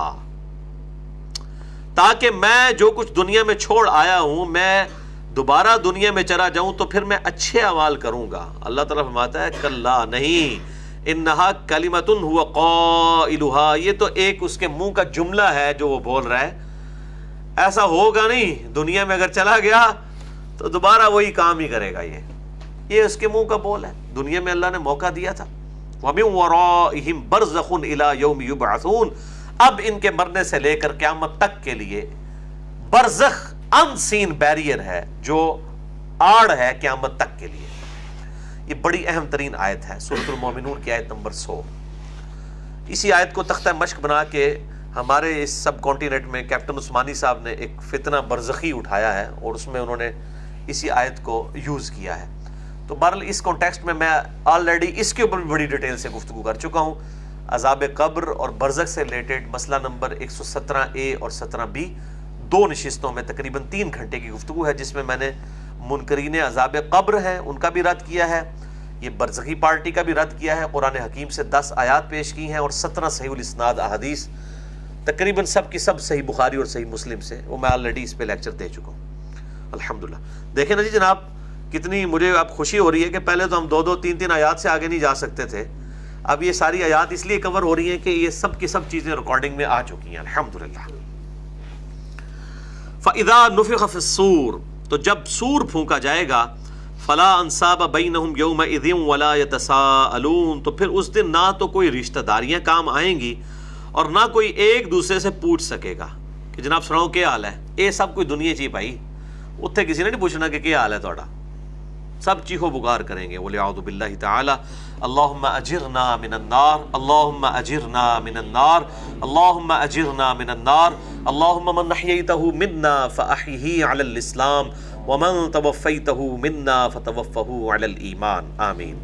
تاکہ میں جو کچھ دنیا میں چھوڑ آیا ہوں میں دوبارہ دنیا میں چلا جاؤں تو پھر میں اچھے اعمال کروں گا۔ اللہ تعالیٰ فرماتا ہے کلا نہیں، انہا کلمۃ هو قائلها، یہ تو ایک اس کے منہ کا جملہ ہے جو وہ بول رہا ہے، ایسا ہوگا نہیں، دنیا میں اگر چلا گیا تو دوبارہ وہی کام ہی کرے گا، یہ اس کے منہ کا بول ہے۔ دنیا میں اللہ نے موقع دیا تھا، وَمِن وَرَائِهِمْ بَرْزَخٌ إِلَى يَوْمِ يُبْعَثُونَ، اب ان کے مرنے سے لے کر قیامت تک کے لیے برزخ ان سین بیریئر ہے، جو آڑ ہے قیامت تک کے لیے۔ یہ بڑی اہم ترین آیت ہے، سورۃ المومنون کی آیت نمبر 100۔ اسی آیت کو تختہ مشق بنا کے ہمارے اس سب کانٹیننٹ میں کیپٹن عثمانی صاحب نے ایک فتنہ برزخی اٹھایا ہے، اور اس میں انہوں نے اسی آیت کو یوز کیا ہے۔ تو بہرحال اس کانٹیکسٹ میں آلریڈی اس کے اوپر بھی بڑی ڈیٹیل سے گفتگو کر چکا ہوں۔ عذاب قبر اور برزخ سے ریلیٹڈ مسئلہ نمبر 117A اور 17B، 2 نشستوں میں تقریباً 3 گھنٹے کی گفتگو ہے، جس میں میں نے منکرین عذاب قبر ہیں ان کا بھی رد کیا ہے، یہ برزخی پارٹی کا بھی رد کیا ہے، قرآن حکیم سے 10 آیات پیش کی ہیں اور 17 صحیح الاسناد احادیث، تقریباً سب کی سب صحیح بخاری اور صحیح مسلم سے، وہ میں آلریڈی اس پہ لیکچر دے چکا ہوں الحمدللہ۔ دیکھیں نا جی جناب، کتنی مجھے اب خوشی ہو رہی ہے کہ پہلے تو ہم 2 3 آیات سے آگے نہیں جا سکتے تھے، اب یہ ساری آیات اس لیے کور ہو رہی ہیں کہ یہ سب کی سب چیزیں ریکارڈنگ میں آ چکی ہیں الحمدللہ۔ فَإِذَا نُفِخَ فِي الصُّورِ، تو جب سور پھونکا جائے گا، فَلَا أَنْسَابَ بَيْنَهُمْ يَوْمَئِذٍ وَلَا يَتَسَاءَلُونَ، تو پھر اس دن نہ تو کوئی رشتہ داریاں کام آئیں گی اور نہ کوئی ایک دوسرے سے پوچھ سکے گا کہ جناب سناؤ کیا حال ہے، یہ سب کوئی دنیا چی پائی، اتنے کسی نے نہیں پوچھنا کہ کیا حال ہے تھوڑا، سب چیخو پکار کریں گے، وَلِعَوْذُ بِاللَّهِ تَعَالَى اللہم اجرنا من النار، اللہم اجرنا من النار، اللہم اجرنا من النار، اللہم من احییتہ منا فاحیہ علی الاسلام ومن توفیتہ منا فتوفہ علی الایمان، آمین۔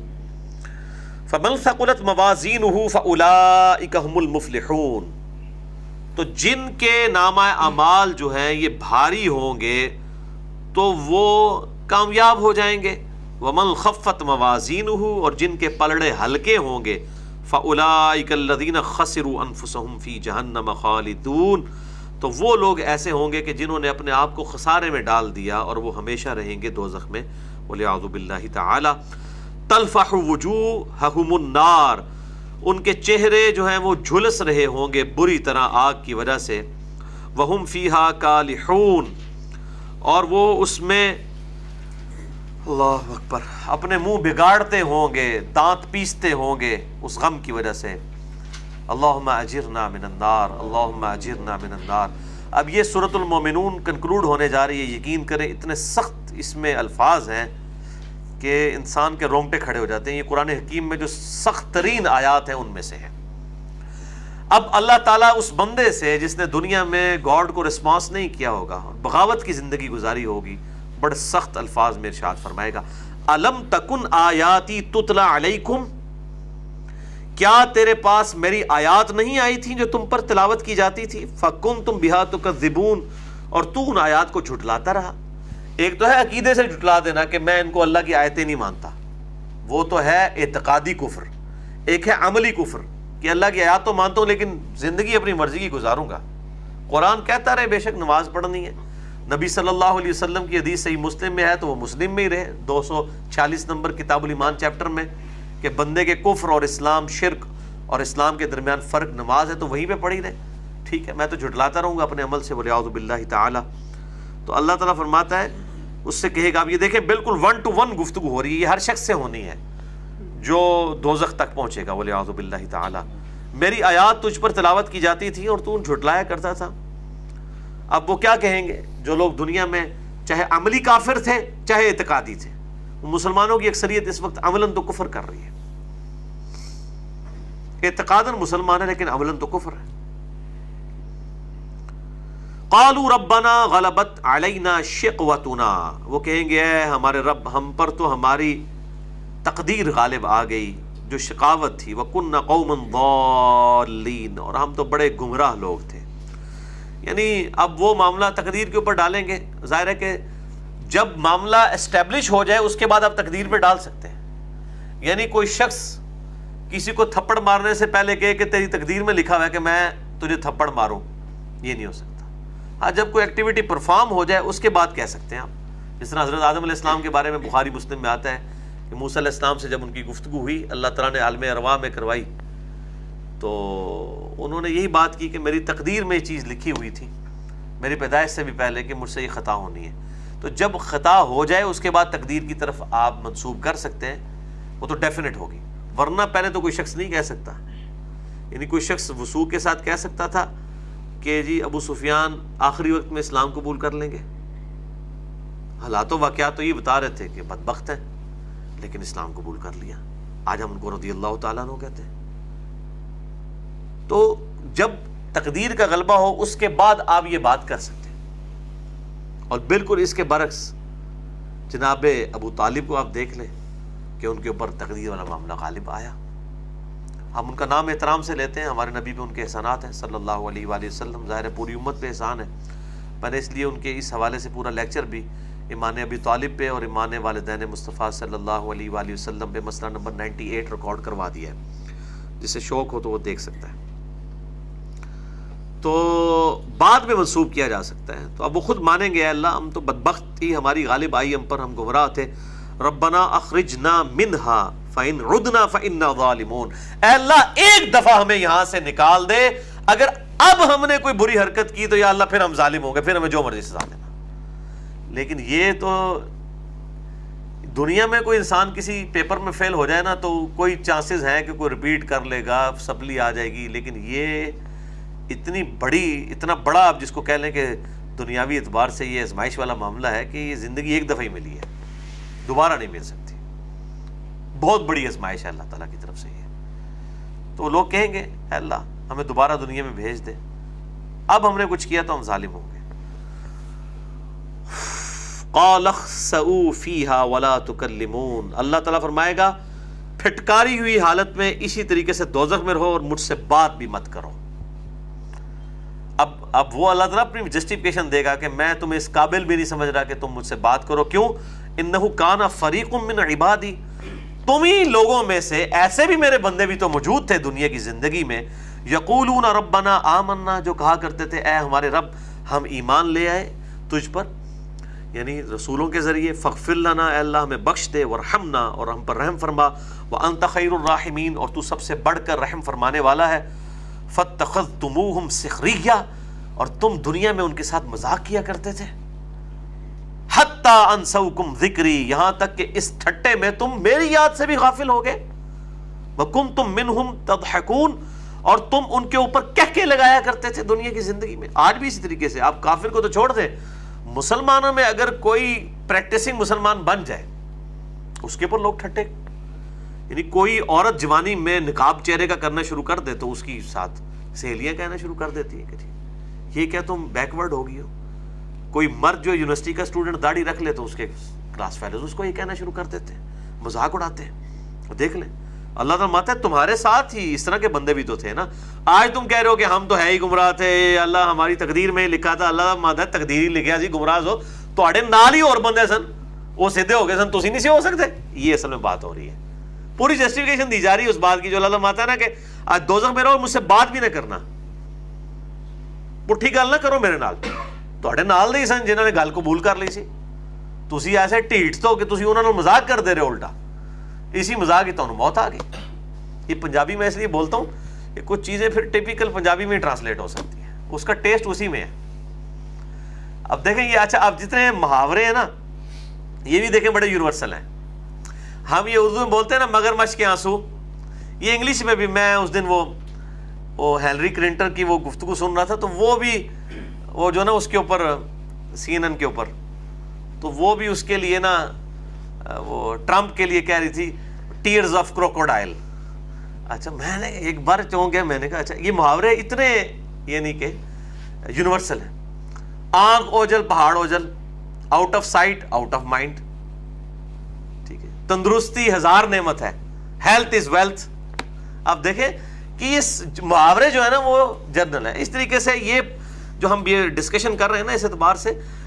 فمن ثقلت موازینہ فاولئک هم المفلحون، تو جن کے نامہ اعمال جو ہیں یہ بھاری ہوں گے تو وہ کامیاب ہو جائیں گے، ومن خفت موازینہ، اور جن کے پلڑے ہلکے ہوں گے، فاولئک الذین خسروا انفسهم فی جہنم خالدون، تو وہ لوگ ایسے ہوں گے کہ جنہوں نے اپنے آپ کو خسارے میں ڈال دیا اور وہ ہمیشہ رہیں گے دوزخ میں، والعیاذ باللہ تعالی۔ تلفح وجوہہم النار، ان کے چہرے جو ہیں وہ جھلس رہے ہوں گے بری طرح آگ کی وجہ سے، وہم فیہا کالحون، اور وہ اس میں اللہ اکبر اپنے منہ بگاڑتے ہوں گے، دانت پیستے ہوں گے اس غم کی وجہ سے۔ اللہم اجرنا من النار، اللہم اجرنا من النار۔ اب یہ سورۃ المومنون کنکلوڈ ہونے جا رہی ہے، یقین کریں اتنے سخت اس میں الفاظ ہیں کہ انسان کے رونگٹے کھڑے ہو جاتے ہیں، یہ قرآن حکیم میں جو سخت ترین آیات ہیں ان میں سے ہیں۔ اب اللہ تعالیٰ اس بندے سے جس نے دنیا میں گاڈ کو رسپانس نہیں کیا ہوگا، بغاوت کی زندگی گزاری ہوگی، بڑے سخت الفاظ میں ارشاد فرمائے گا، الم تکن آیاتی تتلا علیکم، کیا تیرے پاس میری آیات نہیں آئی تھی جو تم پر تلاوت کی جاتی تھی، فکنتم بہا تکذبون، اور تو ان آیات کو جھٹلاتا رہا۔ ایک تو ہے عقیدے سے جھٹلا دینا کہ میں ان کو اللہ کی آیتیں نہیں مانتا، وہ تو ہے اعتقادی کفر، ایک ہے عملی کفر کہ اللہ کی آیات تو مانتا ہوں لیکن زندگی اپنی مرضی کی گزاروں گا۔ قرآن کہتا رہے بے شک نماز پڑھنی ہے، نبی صلی اللہ علیہ وسلم کی حدیث صحیح مسلم میں ہے تو وہ مسلم میں ہی رہے، 246 نمبر کتاب الایمان چیپٹر میں، کہ بندے کے کفر اور اسلام، شرک اور اسلام کے درمیان فرق نماز ہے تو وہیں پہ پڑھی رہے۔ ٹھیک ہے، میں تو جھٹلاتا رہوں گا اپنے عمل سے، والعیاذ باللہ تعالی۔ تو اللہ تعالیٰ فرماتا ہے اس سے کہے گا، اب یہ دیکھیں بالکل 1 to 1 گفتگو ہو رہی ہے، یہ ہر شخص سے ہونی ہے جو دوزخ تک پہنچے گا، والعیاذ باللہ تعالی۔ میری آیات تجھ پر تلاوت کی جاتی تھی اور تو ان جھٹلایا کرتا تھا۔ اب وہ کیا کہیں گے جو لوگ دنیا میں چاہے عملی کافر تھے چاہے اعتقادی تھے؟ مسلمانوں کی اکثریت اس وقت عملاً تو کفر کر رہی ہے، اعتقاداً مسلمان ہے لیکن عملاً تو کفر ہے۔ قالوا ربنا غلبت علینا شقوتنا، وہ کہیں گے اے ہمارے رب، ہم پر تو ہماری تقدیر غالب آ گئی جو شقاوت تھی، وَكُنَّا قَوْمًا ضَالِّينَ، اور ہم تو بڑے گمراہ لوگ تھے۔ یعنی اب وہ معاملہ تقدیر کے اوپر ڈالیں گے، ظاہر ہے کہ جب معاملہ اسٹیبلش ہو جائے اس کے بعد آپ تقدیر میں ڈال سکتے ہیں. یعنی کوئی شخص کسی کو تھپڑ مارنے سے پہلے کہے کہ تیری تقدیر میں لکھا ہوا ہے کہ میں تجھے تھپڑ ماروں، یہ نہیں ہو سکتا. ہاں جب کوئی ایکٹیویٹی پرفارم ہو جائے اس کے بعد کہہ سکتے ہیں آپ. جس طرح حضرت آدم علیہ السلام کے بارے میں بخاری مسلم میں آتا ہے کہ موسیٰ علیہ السلام سے جب ان کی گفتگو ہوئی، اللہ تعالیٰ نے عالم ارواح میں کروائی، تو انہوں نے یہی بات کی کہ میری تقدیر میں یہ چیز لکھی ہوئی تھی میری پیدائش سے بھی پہلے کہ مجھ سے یہ خطا ہونی ہے. تو جب خطا ہو جائے اس کے بعد تقدیر کی طرف آپ منسوب کر سکتے ہیں، وہ تو ڈیفینٹ ہوگی، ورنہ پہلے تو کوئی شخص نہیں کہہ سکتا. یعنی کوئی شخص وثوق کے ساتھ کہہ سکتا تھا کہ جی ابو سفیان آخری وقت میں اسلام قبول کر لیں گے، حالات و واقعات تو یہ بتا رہے تھے کہ بدبخت ہیں لیکن اسلام قبول کر لیا. آج ہم ان کو رضی اللہ تعالیٰ عنہ کہتے ہیں. تو جب تقدیر کا غلبہ ہو اس کے بعد آپ یہ بات کر سکتے ہیں. اور بالکل اس کے برعکس جناب ابو طالب کو آپ دیکھ لیں کہ ان کے اوپر تقدیر والا معاملہ غالب آیا. ہم ان کا نام احترام سے لیتے ہیں، ہمارے نبی پہ ان کے احسانات ہیں صلی اللہ علیہ وآلہ وسلم، ظاہر ہے پوری امت پہ احسان ہے. میں نے اس لیے ان کے اس حوالے سے پورا لیکچر بھی ایمان ابی طالب پہ اور ایمان والدین مصطفیٰ صلی اللہ علیہ وآلہ وسلم پہ مسئلہ نمبر 98 ریکارڈ کروا دیا ہے. جسے شوق ہو تو وہ دیکھ سکتا ہے. تو بعد میں منسوب کیا جا سکتا ہے. تو اب وہ خود مانیں گے اے اللہ ہم تو بدبخت تھی، ہماری غالب آئی ہم پر، ہم گمراہ تھے. ربنا اخرجنا منہا فإن عدنا فإنا ظالمون. اے اللہ ایک دفعہ ہمیں یہاں سے نکال دے، اگر اب ہم نے کوئی بری حرکت کی تو یا اللہ پھر ہم ظالم ہوں گے، پھر ہمیں جو مرضی سزا دینا. لیکن یہ تو دنیا میں کوئی انسان کسی پیپر میں فیل ہو جائے نا تو کوئی چانسز ہیں کہ کوئی ریپیٹ کر لے گا، سپلی آ جائے گی. لیکن یہ اتنا بڑا آپ جس کو کہہ لیں کہ دنیاوی اعتبار سے یہ آزمائش والا معاملہ ہے کہ یہ زندگی ایک دفعہ ہی ملی ہے، دوبارہ نہیں مل سکتی. بہت بڑی آزمائش ہے اللہ تعالیٰ کی طرف سے یہ. تو لوگ کہیں گے اے اللہ ہمیں دوبارہ دنیا میں بھیج دے، اب ہم نے کچھ کیا تو ہم ظالم ہوں گے. قال اخسئوا فیہا ولا تکلمون. اللہ تعالیٰ فرمائے گا پھٹکاری ہوئی حالت میں اسی طریقے سے دوزخ میں رہو اور مجھ سے بات بھی مت کرو. اب وہ اللہ تعالیٰ اپنی جسٹیفیکیشن دے گا کہ میں تمہیں اس قابل بھی نہیں سمجھ رہا کہ تم مجھ سے بات کرو. کیوں؟ انہ کان فریق من عبادی، تم ہی لوگوں میں سے ایسے بھی میرے بندے بھی تو موجود تھے دنیا کی زندگی میں، یقولون ربنا آمنا، جو کہا کرتے تھے اے ہمارے رب ہم ایمان لے آئے تجھ پر، یعنی رسولوں کے ذریعے. فاغفر لنا، اے اللہ ہمیں بخش دے، ورحمنا اور ہم پر رحم فرما، وانت خیر الراحمین اور تو سب سے بڑھ کر رحم فرمانے والا ہے. فاتخذتموہم سخریہ، اور تم دنیا میں ان کے ساتھ مذاق کیا کرتے تھے. حتی انسوکم ذکری، یہاں تک کہ اس ٹھٹے میں تم میری یاد سے بھی غافل ہو گئے. وکنتم منہم تضحکون، اور تم ان کے اوپر کہکے لگایا کرتے تھے دنیا کی زندگی میں. آج بھی اسی طریقے سے آپ کافر کو تو چھوڑ دیں، مسلمانوں میں اگر کوئی پریکٹسنگ مسلمان بن جائے اس کے اوپر لوگ ٹھٹے. یعنی کوئی عورت جوانی میں نقاب چہرے کا کرنا شروع کر دے تو اس کی ساتھ سہیلیاں کہنا شروع کر دیتی ہیں کہ جی یہ کیا تم بیکورڈ ہو گئی ہو. کوئی مرد جو یونیورسٹی کا اسٹوڈنٹ داڑھی رکھ لے تو اس کے کلاس فیلوز اس کو یہ کہنا شروع کر دیتے ہیں، مذاق اڑاتے ہیں. دیکھ لیں اللہ تعالیٰ ماتا ہے تمہارے ساتھ ہی اس طرح کے بندے بھی تو تھے نا. آج تم کہہ رہے ہو کہ ہم تو ہے ہی گمراہ تھے، اللہ ہماری تقدیر میں لکھا تھا. اللہ ماتا ہے تقدیر ہی لکھا جی گمراہ ہو تو نال ہی اور بندے سن وہ سیدھے ہو گئے سن، تسی نہیں سے ہو سکتے. یہ اصل میں بات ہو رہی ہے، پوری جسٹیفیکیشن دی جا رہی ہے اس بات کی جو اللہ ماتا ہے نا کہ آج دوزخ میں رہو مجھ سے بات بھی نہ کرنا، پٹھی گل نہ کرو میرے نال. تواڈے نال دے سن جنہاں نے گل قبول کر لی سی، تسی ایسے ٹھیٹ تو کہ تسی انہاں نال مذاق کر دے رہے الٹا. اسی مذاق ہی تانوں موت آ گئی. یہ پنجابی میں اس لیے بولتا ہوں کہ کچھ چیزیں پھر ٹپیکل پنجابی میں ٹرانسلیٹ ہو سکتی ہیں، اس کا ٹیسٹ اسی میں ہے. اب دیکھیں یہ اچھا اب جتنے محاورے ہیں نا یہ بھی دیکھیں بڑے یونیورسل ہیں. ہم یہ اردو میں بولتے ہیں نا مگرمچھ کے آنسو، یہ انگلش میں بھی میں اس دن وہ ہیلری کلنٹن کی وہ گفتگو سن رہا تھا تو وہ بھی وہ جو نا اس کے اوپر CNN کے اوپر تو وہ بھی اس کے لیے نا وہ ٹرمپ کے لیے کہہ رہی تھی ٹیئرز آف کروکوڈائل. اچھا میں نے ایک بار چونک گیا، میں نے کہا اچھا یہ محاورے اتنے یعنی کہ یونیورسل ہیں. آنکھ اوجل پہاڑ اوجل، out of sight out of mind. ٹھیک ہے، تندرستی ہزار نعمت ہے، ہیلتھ از ویلتھ. اب دیکھیں کہ یہ محاورے جو ہے نا وہ جنرل ہے. اس طریقے سے یہ جو ہم یہ ڈسکشن کر رہے ہیں نا اس اعتبار سے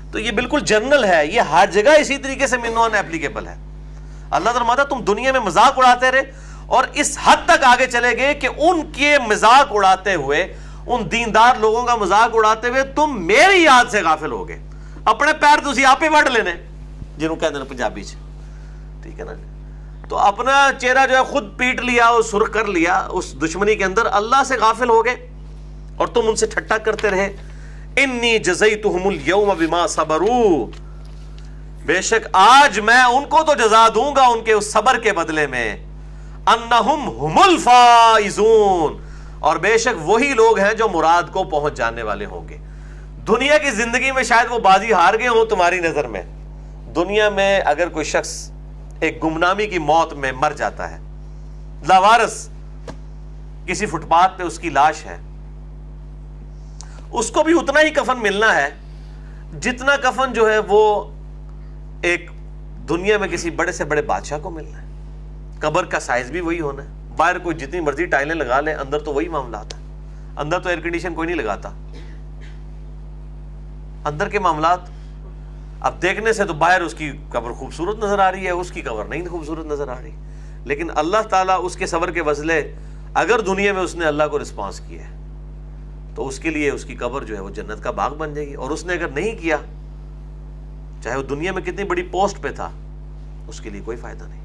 تو یہ بالکل جنرل ہے، یہ ہر جگہ اسی طریقے سے منوان ایپلیکیبل ہے۔ اللہ تعالیٰ فرماتا تم دنیا میں مذاق اڑاتے رہے اور اس حد تک آگے چلے گئے کہ ان کے مذاق اڑاتے ہوئے، ان دیندار لوگوں کا مذاق اڑاتے ہوئے تم میری یاد سے غافل ہو گئے۔ اپنے پیر تسی آپ ہی وڈ لینے، جنہوں کہتے ہیں پنجابی چ، ٹھیک ہے نا، تو اپنا چہرہ جو ہے خود پیٹ لیا اور سرخ کر لیا اس دشمنی کے اندر، اللہ سے غافل ہو گئے اور تم ان سے ٹھٹا کرتے رہے۔ انی جزیتہم اليوم بما صبروا، بے شک آج میں ان کو تو جزا دوں گا ان کے اس صبر کے بدلے میں، انہم ہم الفائزون، اور بے شک وہی لوگ ہیں جو مراد کو پہنچ جانے والے ہوں گے۔ دنیا کی زندگی میں شاید وہ بازی ہار گئے ہوں تمہاری نظر میں۔ دنیا میں اگر کوئی شخص ایک گمنامی کی موت میں مر جاتا ہے، لاوارث کسی فٹ پاتھ پہ اس کی لاش ہے، اس کو بھی اتنا ہی کفن ملنا ہے جتنا کفن جو ہے وہ ایک دنیا میں کسی بڑے سے بڑے بادشاہ کو ملنا ہے۔ قبر کا سائز بھی وہی ہونا ہے، باہر کوئی جتنی مرضی ٹائلیں لگا لے، اندر تو وہی معاملات ہے۔ اندر تو ایئر کنڈیشن کوئی نہیں لگاتا، اندر کے معاملات اب دیکھنے سے تو باہر اس کی قبر خوبصورت نظر آ رہی ہے، اس کی قبر نہیں خوبصورت نظر آ رہی، لیکن اللہ تعالیٰ اس کے صبر کے وسیلے اگر دنیا میں اس نے اللہ کو رسپانس کیا ہے تو اس کے لیے اس کی قبر جو ہے وہ جنت کا باغ بن جائے گی، اور اس نے اگر نہیں کیا، چاہے وہ دنیا میں کتنی بڑی پوسٹ پہ تھا، اس کے لیے کوئی فائدہ نہیں۔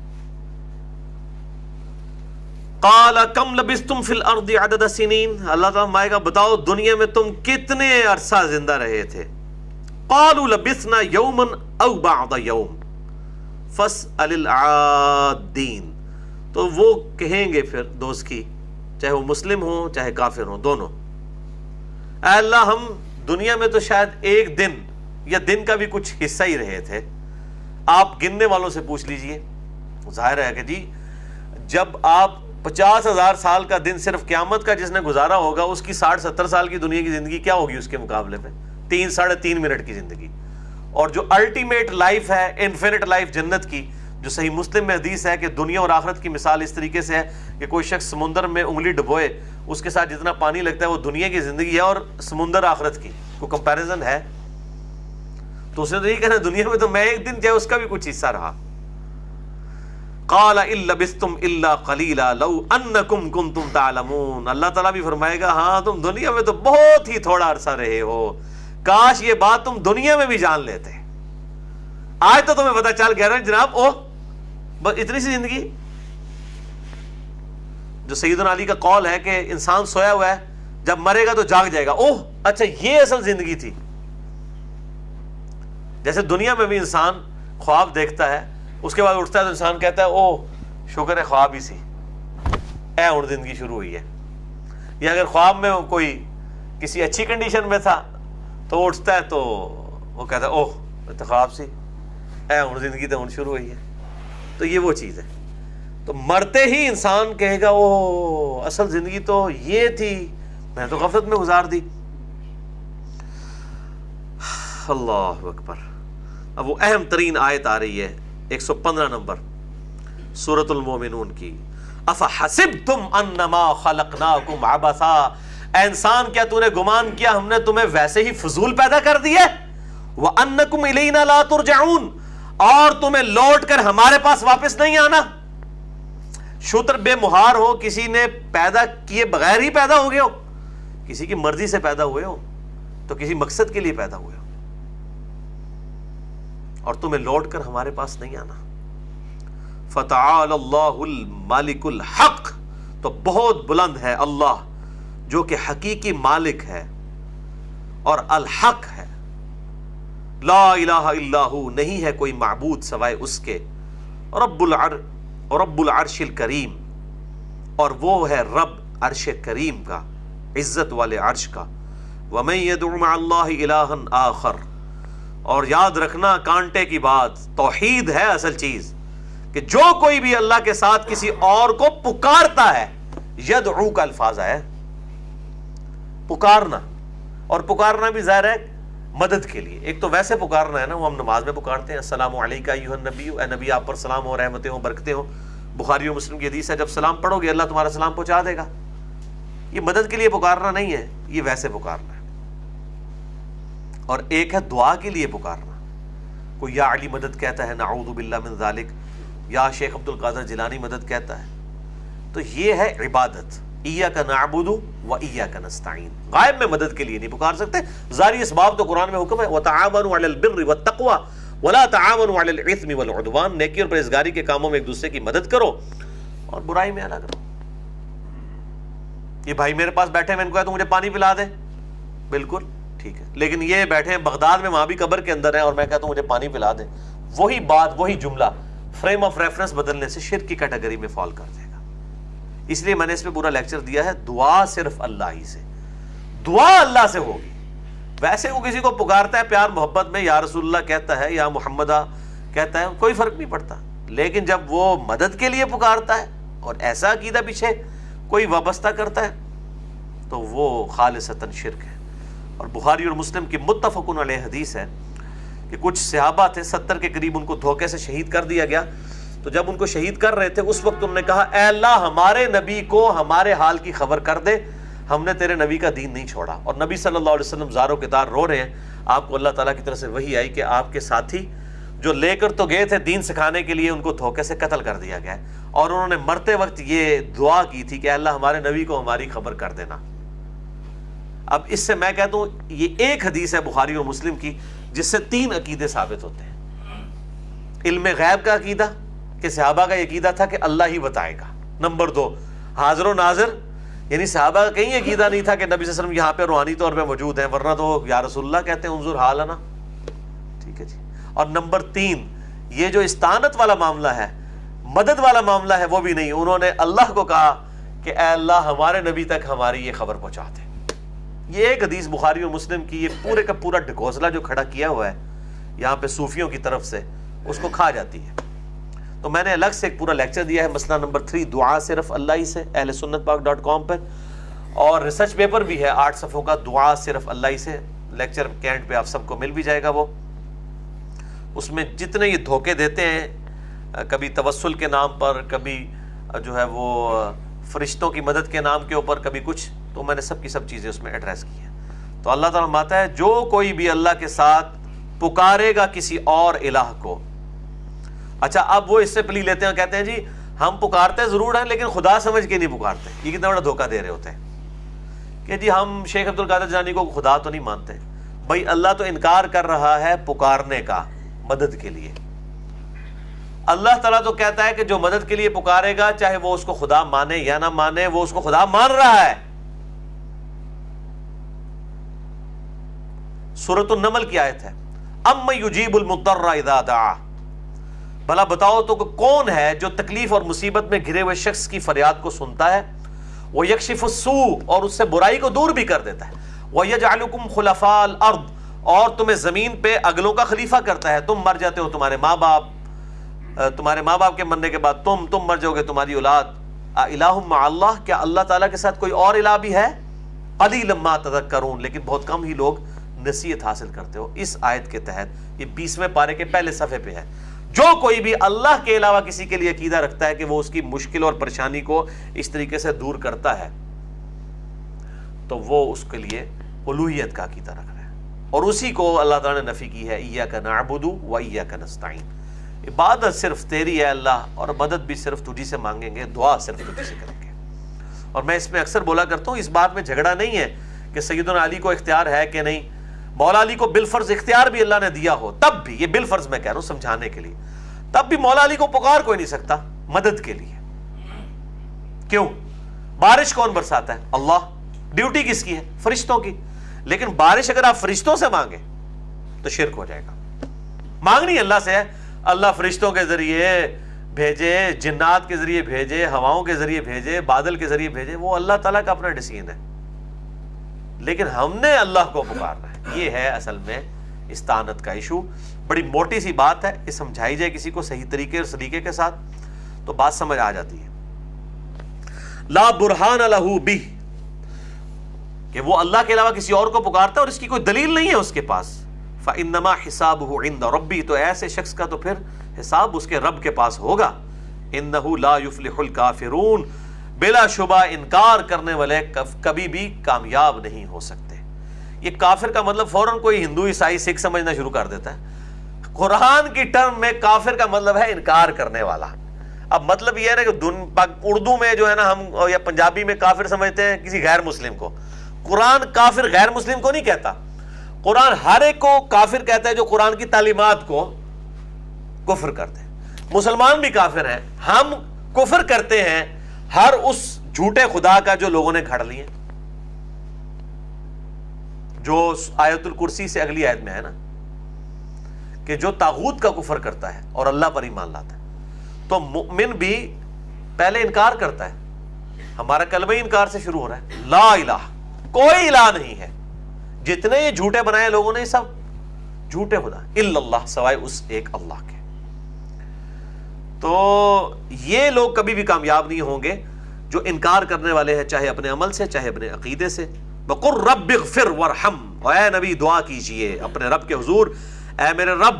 قال کم لبثتم فی الارض عدد سنین، اللہ تعالیٰ فرمائے گا بتاؤ دنیا میں تم کتنے عرصہ زندہ رہے تھے۔ قالوا لبثنا یوما او بعض یوم فاسأل العادین، تو وہ کہیں گے پھر دوست کی، چاہے وہ مسلم ہوں چاہے کافر ہوں دونوں، اے اللہ ہم دنیا میں تو شاید ایک دن یا دن کا بھی کچھ حصہ ہی رہے تھے، آپ گننے والوں سے پوچھ لیجئے۔ ظاہر ہے کہ جی جب آپ 50,000 سال کا دن صرف قیامت کا جس نے گزارا ہوگا، اس کی 60-70 سال کی دنیا کی زندگی کیا ہوگی اس کے مقابلے میں؟ 3-3.5 منٹ کی زندگی۔ اور جو الٹیمیٹ لائف ہے، انفینٹ لائف جنت کی، جو صحیح مسلم میں حدیث ہے کہ دنیا اور آخرت کی مثال اس طریقے سے ہے کہ کوئی شخص سمندر میں انگلی ڈبوئے، اس کے ساتھ جتنا پانی لگتا ہے وہ دنیا کی زندگی ہے اور سمندر آخرت کی کوئی کمپیریزن ہے؟ تو اس نے تو یہ کہنا دنیا میں تو میں ایک دن چاہے اس کا بھی کچھ حصہ رہا۔ قال ان لبثتم الا قلیلا لو انکم کنتم تعلمون، اللہ تعالیٰ بھی فرمائے گا ہاں تم دنیا میں تو بہت ہی تھوڑا عرصہ رہے ہو، کاش یہ بات تم دنیا میں بھی جان لیتے۔ آج تو تمہیں پتا چل گیا جناب، اوہ بس اتنی سی زندگی۔ جو سیدنا علی کا قول ہے کہ انسان سویا ہوا ہے، جب مرے گا تو جاگ جائے گا، اوہ اچھا یہ اصل زندگی تھی۔ جیسے دنیا میں بھی انسان خواب دیکھتا ہے، اس کے بعد اٹھتا ہے تو انسان کہتا ہے اوہ شکر ہے خواب ہی سی، اے ہن زندگی شروع ہوئی ہے۔ یا اگر خواب میں کوئی کسی اچھی کنڈیشن میں تھا تو اٹھتا ہے تو وہ کہتا ہے اوہ تو خواب سی، اے ہن زندگی تو ہن شروع ہوئی ہے۔ تو یہ وہ چیز ہے، تو مرتے ہی انسان کہے گا اوہ اصل زندگی تو یہ تھی، میں تو غفلت میں گزار دی۔ اللہ اکبر۔ اب وہ اہم ترین آیت آ رہی ہے 115 نمبر سورۃ المومنون کی، افحسبتم انما خلقناکم عبثا، اے انسان کیا تو نے گمان کیا ہم نے تمہیں ویسے ہی فضول پیدا کر دیا وانکم الینا لا ترجعون، اور تمہیں لوٹ کر ہمارے پاس واپس نہیں آنا۔ شتر بے مہار ہو، کسی نے پیدا کیے بغیر ہی پیدا ہو گئے ہو، کسی کی مرضی سے پیدا ہوئے ہو تو کسی مقصد کے لیے پیدا ہوئے ہو، اور تمہیں لوٹ کر ہمارے پاس نہیں آنا۔ فتعال اللہ المالک الحق، تو بہت بلند ہے اللہ جو کہ حقیقی مالک ہے اور الحق ہے، لا الہ الا ہو، نہیں ہے کوئی معبود سوائے اس کے، رب العرش الکریم، اور وہ ہے رب عرش کریم کا، عزت والے عرش کا، ومن يدع مع اللہ الہا آخر، اور یاد رکھنا کانٹے کی بات، توحید ہے اصل چیز، کہ جو کوئی بھی اللہ کے ساتھ کسی اور کو پکارتا ہے، یدعو کا الفاظ ہے پکارنا، اور پکارنا بھی ظاہر ہے مدد کے لیے۔ ایک تو ویسے پکارنا ہے نا، وہ ہم نماز میں پکارتے ہیں السلام علیکہ ایھا النبی، اے نبی آپ پر سلام ہو، رحمتیں ہوں، برکتیں ہوں۔ بخاری و مسلم کی حدیث ہے جب سلام پڑھو گے اللہ تمہارا سلام پہنچا دے گا۔ یہ مدد کے لیے پکارنا نہیں ہے، یہ ویسے پکارنا ہے۔ اور ایک ہے دعا کے لیے پکارنا. کوئی یا علی مدد کہتا ہے، نعوذ باللہ من ذالک، یا شیخ عبد القادر جیلانی مدد کہتا ہے. تو یہ ہے عبادت. ایاک نعبد و ایاک نستعین. غائب میں مدد کے لیے نہیں پکار سکتے. ظاہری اسباب تو قرآن میں حکم ہے وتعاونوا علی البر والتقوی ولا تعاونوا علی الاثم والعدوان. نیکی اور پرہیزگاری کے کاموں میں ایک دوسرے کی مدد کرو اور برائی میں الگ رہو. یہ بھائی میرے پاس بیٹھے، میں ان کو کہتا ہوں مجھے پانی پلا دے، بالکل ٹھیک ہے. لیکن یہ بیٹھے ہیں بغداد میں، وہاں بھی قبر کے اندر ہیں، اور میں کہتا ہوں مجھے پانی پلا دے، وہی بات وہی جملہ فریم آف ریفرنس بدلنے سے شرک کی کیٹیگری میں فال کر دے گا. اس لیے میں نے اس پہ پورا لیکچر دیا ہے. دعا صرف اللہ ہی سے، دعا اللہ سے ہوگی. ویسے وہ کسی کو پکارتا ہے پیار محبت میں، یا رسول اللہ کہتا ہے یا محمدہ کہتا ہے، کوئی فرق نہیں پڑتا. لیکن جب وہ مدد کے لیے پکارتا ہے اور ایسا عقیدہ پیچھے کوئی وابستہ کرتا ہے تو وہ خالصتاً شرک ہے. اور بخاری اور مسلم کی متفقن علیہ حدیث ہے کہ کچھ صحابہ تھے 70 کے قریب، ان کو دھوکے سے شہید کر دیا گیا. تو جب ان کو شہید کر رہے تھے اس وقت انہوں نے کہا اے اللہ ہمارے نبی کو ہمارے حال کی خبر کر دے، ہم نے تیرے نبی کا دین نہیں چھوڑا. اور نبی صلی اللہ علیہ وسلم زاروں کے دار رو رہے ہیں. آپ کو اللہ تعالیٰ کی طرف سے وحی آئی کہ آپ کے ساتھی جو لے کر تو گئے تھے دین سکھانے کے لیے، ان کو دھوکے سے قتل کر دیا گیا ہے. اور انہوں نے مرتے وقت یہ دعا کی تھی کہ اللہ ہمارے نبی کو ہماری خبر کر دینا. اب اس سے میں کہتا ہوں یہ ایک حدیث ہے بخاری اور مسلم کی جس سے 3 عقیدے ثابت ہوتے ہیں. علم غیب کا عقیدہ کہ صحابہ کا یہ عقیدہ تھا کہ اللہ ہی بتائے گا. نمبر 2 حاضر و ناظر، یعنی صحابہ کا کہیں عقیدہ نہیں تھا کہ نبی صلی اللہ علیہ وسلم یہاں پہ روحانی طور پہ موجود ہیں، ورنہ تو یا رسول اللہ کہتے ہیں انظر حالنا. ٹھیک ہے جی. اور نمبر 3 یہ جو استعانت والا معاملہ ہے، مدد والا معاملہ ہے، وہ بھی نہیں. انہوں نے اللہ کو کہا کہ اے اللہ ہمارے نبی تک ہماری یہ خبر پہنچا دے. یہ ایک حدیث بخاری اور مسلم کی، یہ پورے کا پورا ڈھکوسلا جو کھڑا کیا ہوا ہے یہاں پہ صوفیوں کی طرف سے، اس کو کھا جاتی ہے. تو میں نے الگ سے ایک پورا لیکچر دیا ہے مسئلہ نمبر 3 دعا صرف اللہ ہی سے، اہل سنت پاک .com پر. اور ریسرچ پیپر بھی ہے 8 صفحوں کا، دعا صرف اللہ ہی سے. لیکچر کے اینڈ پہ آپ سب کو مل بھی جائے گا. وہ اس میں جتنے یہ دھوکے دیتے ہیں، کبھی توسل کے نام پر، کبھی جو ہے وہ فرشتوں کی مدد کے نام کے اوپر، کبھی کچھ، تو میں نے سب کی سب چیزیں اس میں ایڈریس کی ہیں. تو اللہ تعالیٰ فرماتا ہے جو کوئی بھی اللہ کے ساتھ پکارے گا کسی اور الہ کو. اچھا اب وہ اس سے پلی لیتے ہیں، کہتے ہیں جی ہم پکارتے ضرور ہیں لیکن خدا سمجھ کے نہیں پکارتے. یہ کتنا بڑا دھوکہ دے رہے ہوتے ہیں کہ جی ہم شیخ عبد القادر جیلانی کو خدا تو نہیں مانتے. بھائی اللہ تو انکار کر رہا ہے پکارنے کا مدد کے لیے. اللہ تعالیٰ تو کہتا ہے کہ جو مدد کے لیے پکارے گا چاہے وہ اس کو خدا مانے یا نہ مانے، وہ اس کو خدا مان رہا ہے. سورۃ النمل کی آیت ہے اَمَّن یُجِیبُ الْمُضْطَرَّ اِذَا دَعَاهُ. بھلا بتاؤ تو کہ کون ہے جو تکلیف اور مصیبت میں گھرے ہوئے شخص کی فریاد کو سنتا ہے. وَيَكْشِفُ السُّوءَ اور اس سے برائی کو دور بھی کر دیتا ہے. وَيَجْعَلُكُمْ خُلَفَاءَ الْأَرْضِ اور تمہیں زمین پہ اگلوں کا خلیفہ کرتا ہے. تم مر جاتے ہو، تمہارے ماں باپ کے مرنے کے بعد تم مر جاؤ گے، تمہاری اولاد. الہ مع اللہ، کیا اللہ تعالیٰ کے ساتھ کوئی اور الہ بھی ہے؟ قلیلا ما تذکرون، لیکن بہت کم ہی لوگ نصیحت حاصل کرتے ہو. اس آیت کے تحت یہ 20ویں پارے کے پہلے صفحے پہ ہے. جو کوئی بھی اللہ کے علاوہ کسی کے لیے عقیدہ رکھتا ہے کہ وہ اس کی مشکل اور پریشانی کو اس طریقے سے دور کرتا ہے تو وہ اس کے لیے الوہیت کا عقیدہ رکھ رہا ہے. اور اسی کو اللہ تعالیٰ نے نفی کی ہے ایاک نعبد و ایاک نستعین. عبادت صرف تیری ہے اللہ، اور مدد بھی صرف تجھی سے مانگیں گے، دعا صرف تجھی سے کریں گے. اور میں اس میں اکثر بولا کرتا ہوں اس بات میں جھگڑا نہیں ہے کہ سیدنا علی کو اختیار ہے کہ نہیں. مولا علی کو بالفرض اختیار بھی اللہ نے دیا ہو، تب بھی یہ بالفرض میں کہہ رہا ہوں سمجھانے کے لیے، تب بھی مولا علی کو پکار کوئی نہیں سکتا مدد کے لیے. کیوں؟ بارش کون برساتا ہے؟ اللہ. ڈیوٹی کس کی ہے؟ فرشتوں کی. لیکن بارش اگر آپ فرشتوں سے مانگے تو شرک ہو جائے گا. مانگنی اللہ سے ہے، اللہ فرشتوں کے ذریعے بھیجے، جنات کے ذریعے بھیجے، ہواؤں کے ذریعے بھیجے، بادل کے ذریعے بھیجے، وہ اللہ تعالیٰ کا اپنا ڈیسیژن ہے. لیکن ہم نے اللہ کو پکارنا ہے. یہ ہے اصل میں استعانت کا ایشو. بڑی موٹی سی بات ہے، یہ سمجھائی جائے کسی کو صحیح طریقے اور سلیقے کے ساتھ تو بات سمجھ آ جاتی ہے. لا برہان لہ بہ، کہ وہ اللہ کے علاوہ کسی اور کو پکارتا ہے اور اس کی کوئی دلیل نہیں ہے اس کے پاس. فإنما حسابہ عند ربہ، تو ایسے شخص کا تو پھر حساب اس کے رب کے پاس ہوگا. انہ لا یفلح الکافرون، بلا شبہ انکار کرنے والے کبھی بھی کامیاب نہیں ہو سکتے. یہ کافر کا مطلب فوراً کوئی ہندو عیسائی سکھ سمجھنا شروع کر دیتا ہے. قرآن کی ٹرم میں کافر کا مطلب ہے انکار کرنے والا. اب مطلب یہ ہے کہ اردو میں جو ہے نا ہم یا پنجابی میں کافر سمجھتے ہیں کسی غیر مسلم کو. قرآن کافر غیر مسلم کو نہیں کہتا. قرآن ہر ایک کو کافر کہتا ہے جو قرآن کی تعلیمات کو کفر کرتے ہیں. مسلمان بھی کافر ہیں. ہم کفر کرتے ہیں ہر اس جھوٹے خدا کا جو لوگوں نے گھڑ لیے, جو آیت الکرسی سے اگلی آیت میں ہے نا کہ جو طاغوت کا کفر کرتا ہے اور اللہ پر ایمان لاتا ہے. تو مؤمن بھی پہلے انکار کرتا ہے. ہمارا کلمہ انکار سے شروع ہو رہا ہے, لا الہ, کوئی الہ نہیں ہے. جتنے یہ جھوٹے بنائے لوگوں نے یہ سب جھوٹے خدا, الا اللہ, سوائے اس ایک اللہ کے. تو یہ لوگ کبھی بھی کامیاب نہیں ہوں گے جو انکار کرنے والے ہیں, چاہے اپنے عمل سے چاہے اپنے عقیدے سے. وَقُلْ رَبِّ اغْفِرْ وَارْحَمْ, اے نبی دعا کیجئے اپنے رب کے حضور, اے میرے رب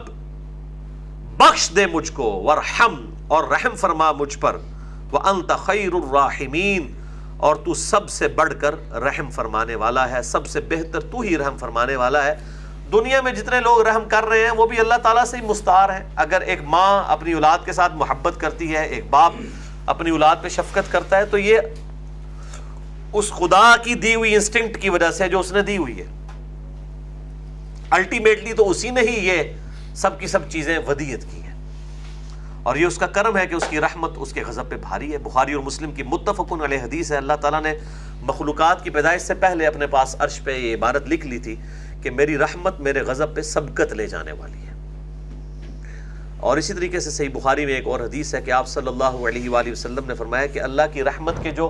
بخش دے مجھ کو, وارحم, اور رحم فرما مجھ پر, وَأَنْتَ خَيْرُ الرَّاحِمِينَ, اور تو سب سے بڑھ کر رحم فرمانے والا ہے, سب سے بہتر تو ہی رحم فرمانے والا ہے. دنیا میں جتنے لوگ رحم کر رہے ہیں وہ بھی اللہ تعالیٰ سے ہی مستعار ہیں. اگر ایک ماں اپنی اولاد کے ساتھ محبت کرتی ہے, ایک باپ اپنی اولاد پہ شفقت کرتا ہے, تو یہ اس خدا کی دی ہوئی انسٹنکٹ کی وجہ سے جو اس نے دی ہوئی ہے. الٹیمیٹلی تو اسی نے ہی یہ سب کی سب چیزیں ودیت کی ہیں, اور یہ اس کا کرم ہے کہ اس کی رحمت اس کے غضب پہ بھاری ہے. بخاری اور مسلم کی متفق علیہ حدیث ہے, اللہ تعالیٰ نے مخلوقات کی پیدائش سے پہلے اپنے پاس عرش پہ یہ عبارت لکھ لی تھی کہ میری رحمت میرے غضب پہ سبقت لے جانے والی ہے. اور اسی طریقے سے صحیح بخاری میں ایک اور حدیث ہے کہ آپ صلی اللہ علیہ وآلہ وسلم نے فرمایا کہ اللہ کی رحمت کے جو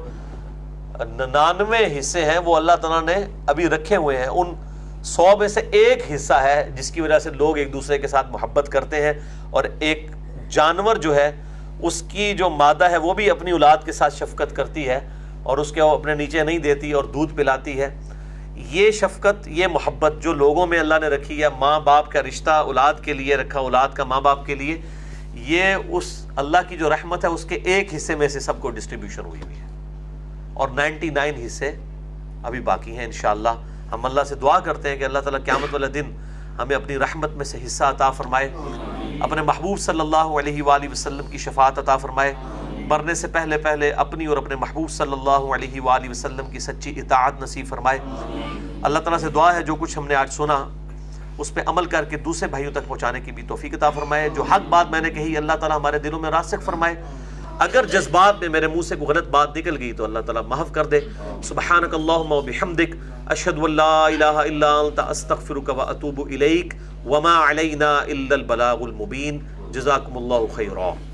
99 حصے ہیں وہ اللہ تعالیٰ نے ابھی رکھے ہوئے ہیں. ان 100 میں سے ایک حصہ ہے جس کی وجہ سے لوگ ایک دوسرے کے ساتھ محبت کرتے ہیں, اور ایک جانور جو ہے اس کی جو مادہ ہے وہ بھی اپنی اولاد کے ساتھ شفقت کرتی ہے اور اس کے اپنے نیچے نہیں دیتی اور دودھ پلاتی ہے. یہ شفقت, یہ محبت جو لوگوں میں اللہ نے رکھی ہے, ماں باپ کا رشتہ اولاد کے لیے رکھا, اولاد کا ماں باپ کے لیے, یہ اس اللہ کی جو رحمت ہے اس کے ایک حصے میں سے سب کو ڈسٹریبیوشن ہوئی ہے, اور 99 حصے ابھی باقی ہیں. انشاءاللہ ہم اللہ سے دعا کرتے ہیں کہ اللہ تعالیٰ قیامت والے دن ہمیں اپنی رحمت میں سے حصہ عطا فرمائے, اپنے محبوب صلی اللہ علیہ وآلہ وسلم کی شفاعت عطا فرمائے, مرنے سے پہلے پہلے اپنی اور اپنے محبوب صلی اللہ علیہ وآلہ وسلم کی سچی اطاعت نصیب فرمائے. اللہ تعالیٰ سے دعا ہے جو کچھ ہم نے آج سنا اس پہ عمل کر کے دوسرے بھائیوں تک پہنچانے کی بھی توفیق عطا فرمائے. جو حق بات میں نے کہی اللہ تعالیٰ ہمارے دلوں میں راسخ فرمائے. اگر جذبات میں میرے منہ سے کوئی غلط بات نکل گئی تو اللہ تعالیٰ معاف کر دے. سبحانک اللہم و بحمدک, اشہد ان لا الہ الا انت, استغفرک و اتوب الیک, وما علینا الا البلاغ المبین. جزاکم اللہ خیرا.